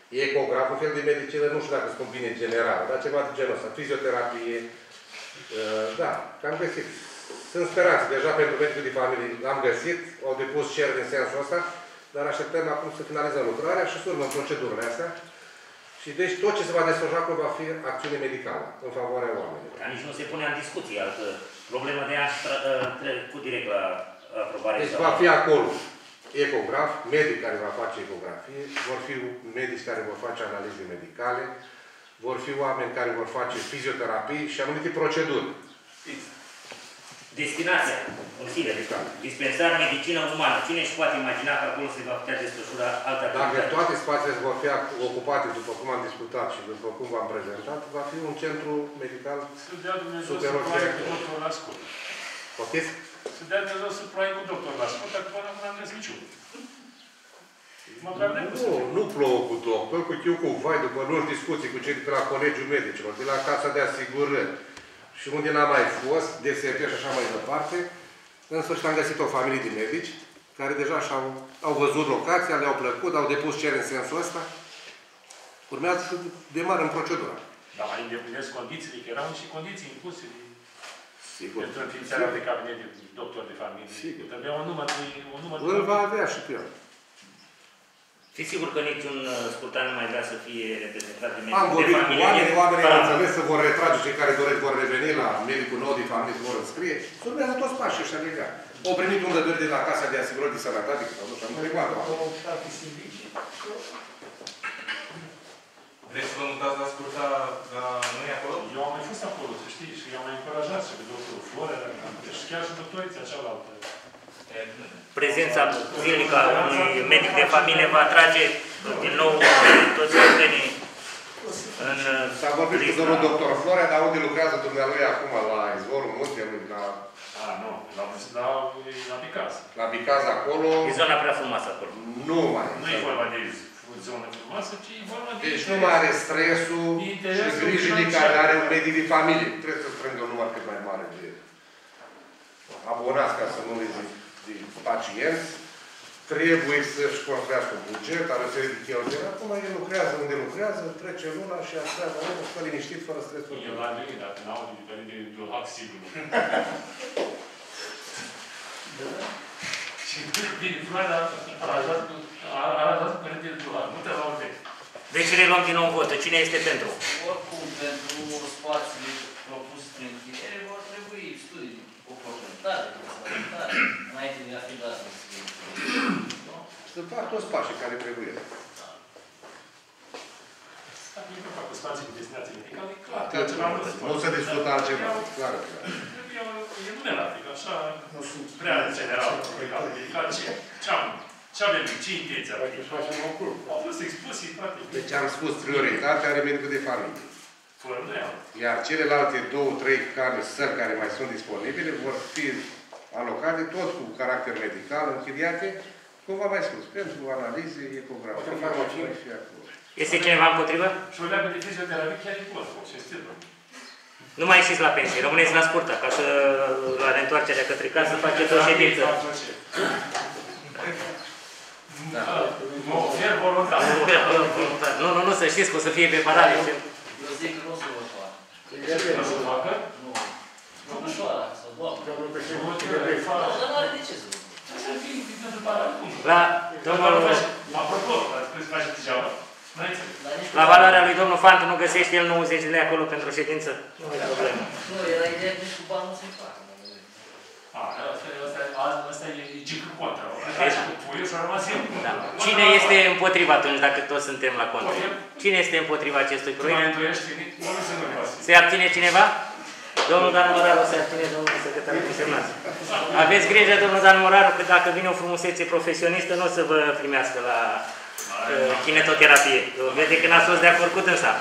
ecograf, un fel de medicină, nu știu dacă spun bine general, dar ceva de genul ăsta, fizioterapie, da, am găsit. Sunt speranțe, deja pentru medicul de familie l-am găsit, au depus cereri în sensul ăsta, dar așteptăm acum să finalizăm lucrarea și să urmăm procedurile astea. Și deci tot ce se va desfășura acolo va fi acțiune medicală, în favoarea oamenilor. Dar nici nu se pune în discuție altă problemă de a trecut direct la aprobare. Deci va fi acolo ecograf, medic care va face ecografie, vor fi medici care vor face analize medicale, vor fi oameni care vor face fizioterapie și anumite proceduri. Destinația, în sine, dispensar medicină umană. Cine își poate imagina că acolo se va putea desfășura altă activitate? Dacă toate spațiile vor fi ocupate, după cum am discutat și după cum v-am prezentat, va fi un centru medical Să dea Dumnezeu super să ploaie cu orientat. doctor la scurt. Poftiți? Să dea Dumnezeu să ploaie cu doctor la scurt, dacă până acum n-am găsit niciun. Mă trag de Nu, nu plouă cu doctor, cu chiu cu vai, după luni discuții cu cei de la Colegiul Medicilor, de la Casa de Asigurări și unde n-a mai fost, D S P și așa mai departe. În sfârșit am găsit o familie de medici care deja și-au au văzut locația, le-au plăcut, au depus cereri în sensul ăsta. Urmează să demară în procedură. Dar mai îndeplinesc condițiile, că erau și condiții impuse Sigur. pentru înființarea de cabinet de doctor de familie. Sigur. Trebuia un număr de... Un număr Îl de... va avea și pe el. Fiți sigur că niciun scurtan nu mai vrea să fie reprezentat de medic Am vorbit de cu familie. oamenii, oamenii au înțeles să vor retrage, cei care doresc vor reveni la medicul nou de familie, vor înscrie. Se urmează toți pașii ăștia legali. Au primit un verde de la Casa de Asigurări de Sănătate, că s-au dus și am întrebat. Vreți să vă mutați la scurta la noi acolo? Eu am mai fost acolo, să știi, și i-am mai încurajat și pe doctorul Florea, și chiar și doctorița cealaltă. Prezența zilnică a unui medic de familie va atrage din nou toți oamenii în... S-a vorbit cu domnul doctor Florea, dar unde lucrează dumnealui acum, la Izvorul Muntelui, la... A, nu, la, la, la Picaz. La Bicaz acolo... E zona prea frumoasă acolo. Nu mai. Nu e vorba de zonă frumoasă, ci e vorba de... Deci nu mai are stresul și grijile care are un medic de familie. Trebuie să strângă un număr cât mai mare de abonați, ca să nu le zic, de pacienți. Trebuie să-și construiască un buget, are o serie de cheltuieli. Acum el lucrează unde lucrează, trece luna și așteaptă omul, stă liniștit, fără stres. Eu l-am gândit, dacă n-au diferit de Dulhac, sigur. Și din Floarea a arătat părinte de Dulhac, nu te l-au vechi. Deci reluăm din nou votul. Cine este pentru? Oricum, pentru spațiile propuse prin criterii, vor trebui studii cu proprietare, cu sanitare, înainte de a fi dat. Să fac toți pașii care trebuie. Dacă e vorba cu spații cu destinații medicale, e clar. Nu se discută altceva, clar. E bunelatic, așa, nu sunt prea general, medical, ce avem, ce intenție avem? Au fost explosii, practic. Deci am spus, prioritatea are medicul de familie. Fără îndoială. Iar celelalte două, trei care, sări care mai sunt disponibile vor fi alocate tot cu caracter medical, închiriate, cum v-am mai spus, pentru analize, ecografie. Este cineva împotrivă? Și o leagă de fizioterapie chiar e pot, și stilă. Nu mai ieșiți la pensie, rămâneți la scurtă, ca să la reîntoarcerea către casă faceți o ședință. Mă ofer voluntar. Nu, nu, nu, să știți că o să fie pe parale. Eu zic că nu o să vă facă. Nu să facă? Nu. Domnășoara, sau doamnă. Dar nu are de ce să vă facă. Să fie pentru parale. La domnul... Apropo, ați face degeaba? La valoarea lui domnul Fantu nu găsește el nouăzeci de lei acolo pentru ședință? Nu e problemă. Nu, era ideea că nici cu bani nu se facă. Asta e gică contra. Cine este împotriva atunci, dacă toți suntem la contra? Cine este împotriva acestui proiect? Se abține cineva? Domnul Dan Moraru se abține, domnul secretar consemnat. Aveți grijă, domnul Dan Moraru, că dacă vine o frumusețe profesionistă, nu o să vă primească la kinetoterapie. Vede că n-ați fost de acord cu dânsa.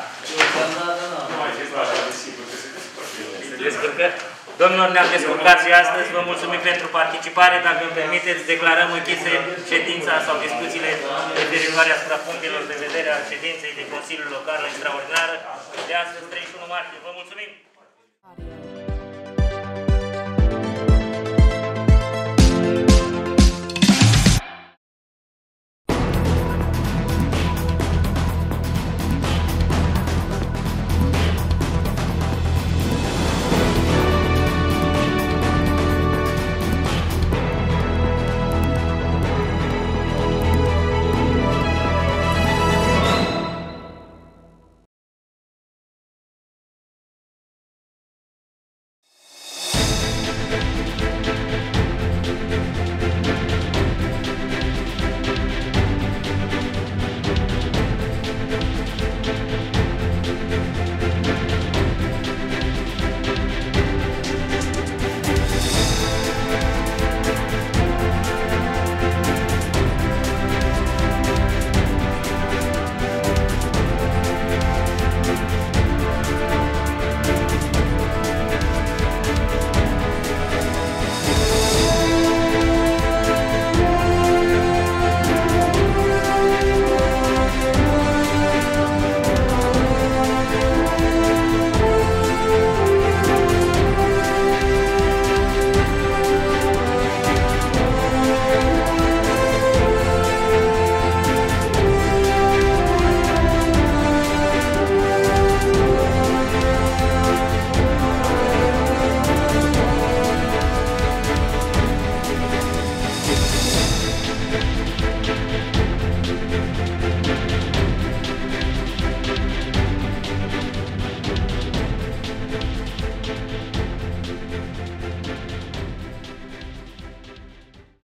Se descurcă? Domnilor, ne-am descurcat și astăzi. Vă mulțumim pentru participare. Dacă îmi permiteți, declarăm închise ședința sau discuțiile referitoare asupra punctelor de vedere a ședinței de Consiliul Local Extraordinar de astăzi, treizeci și unu martie. Vă mulțumim!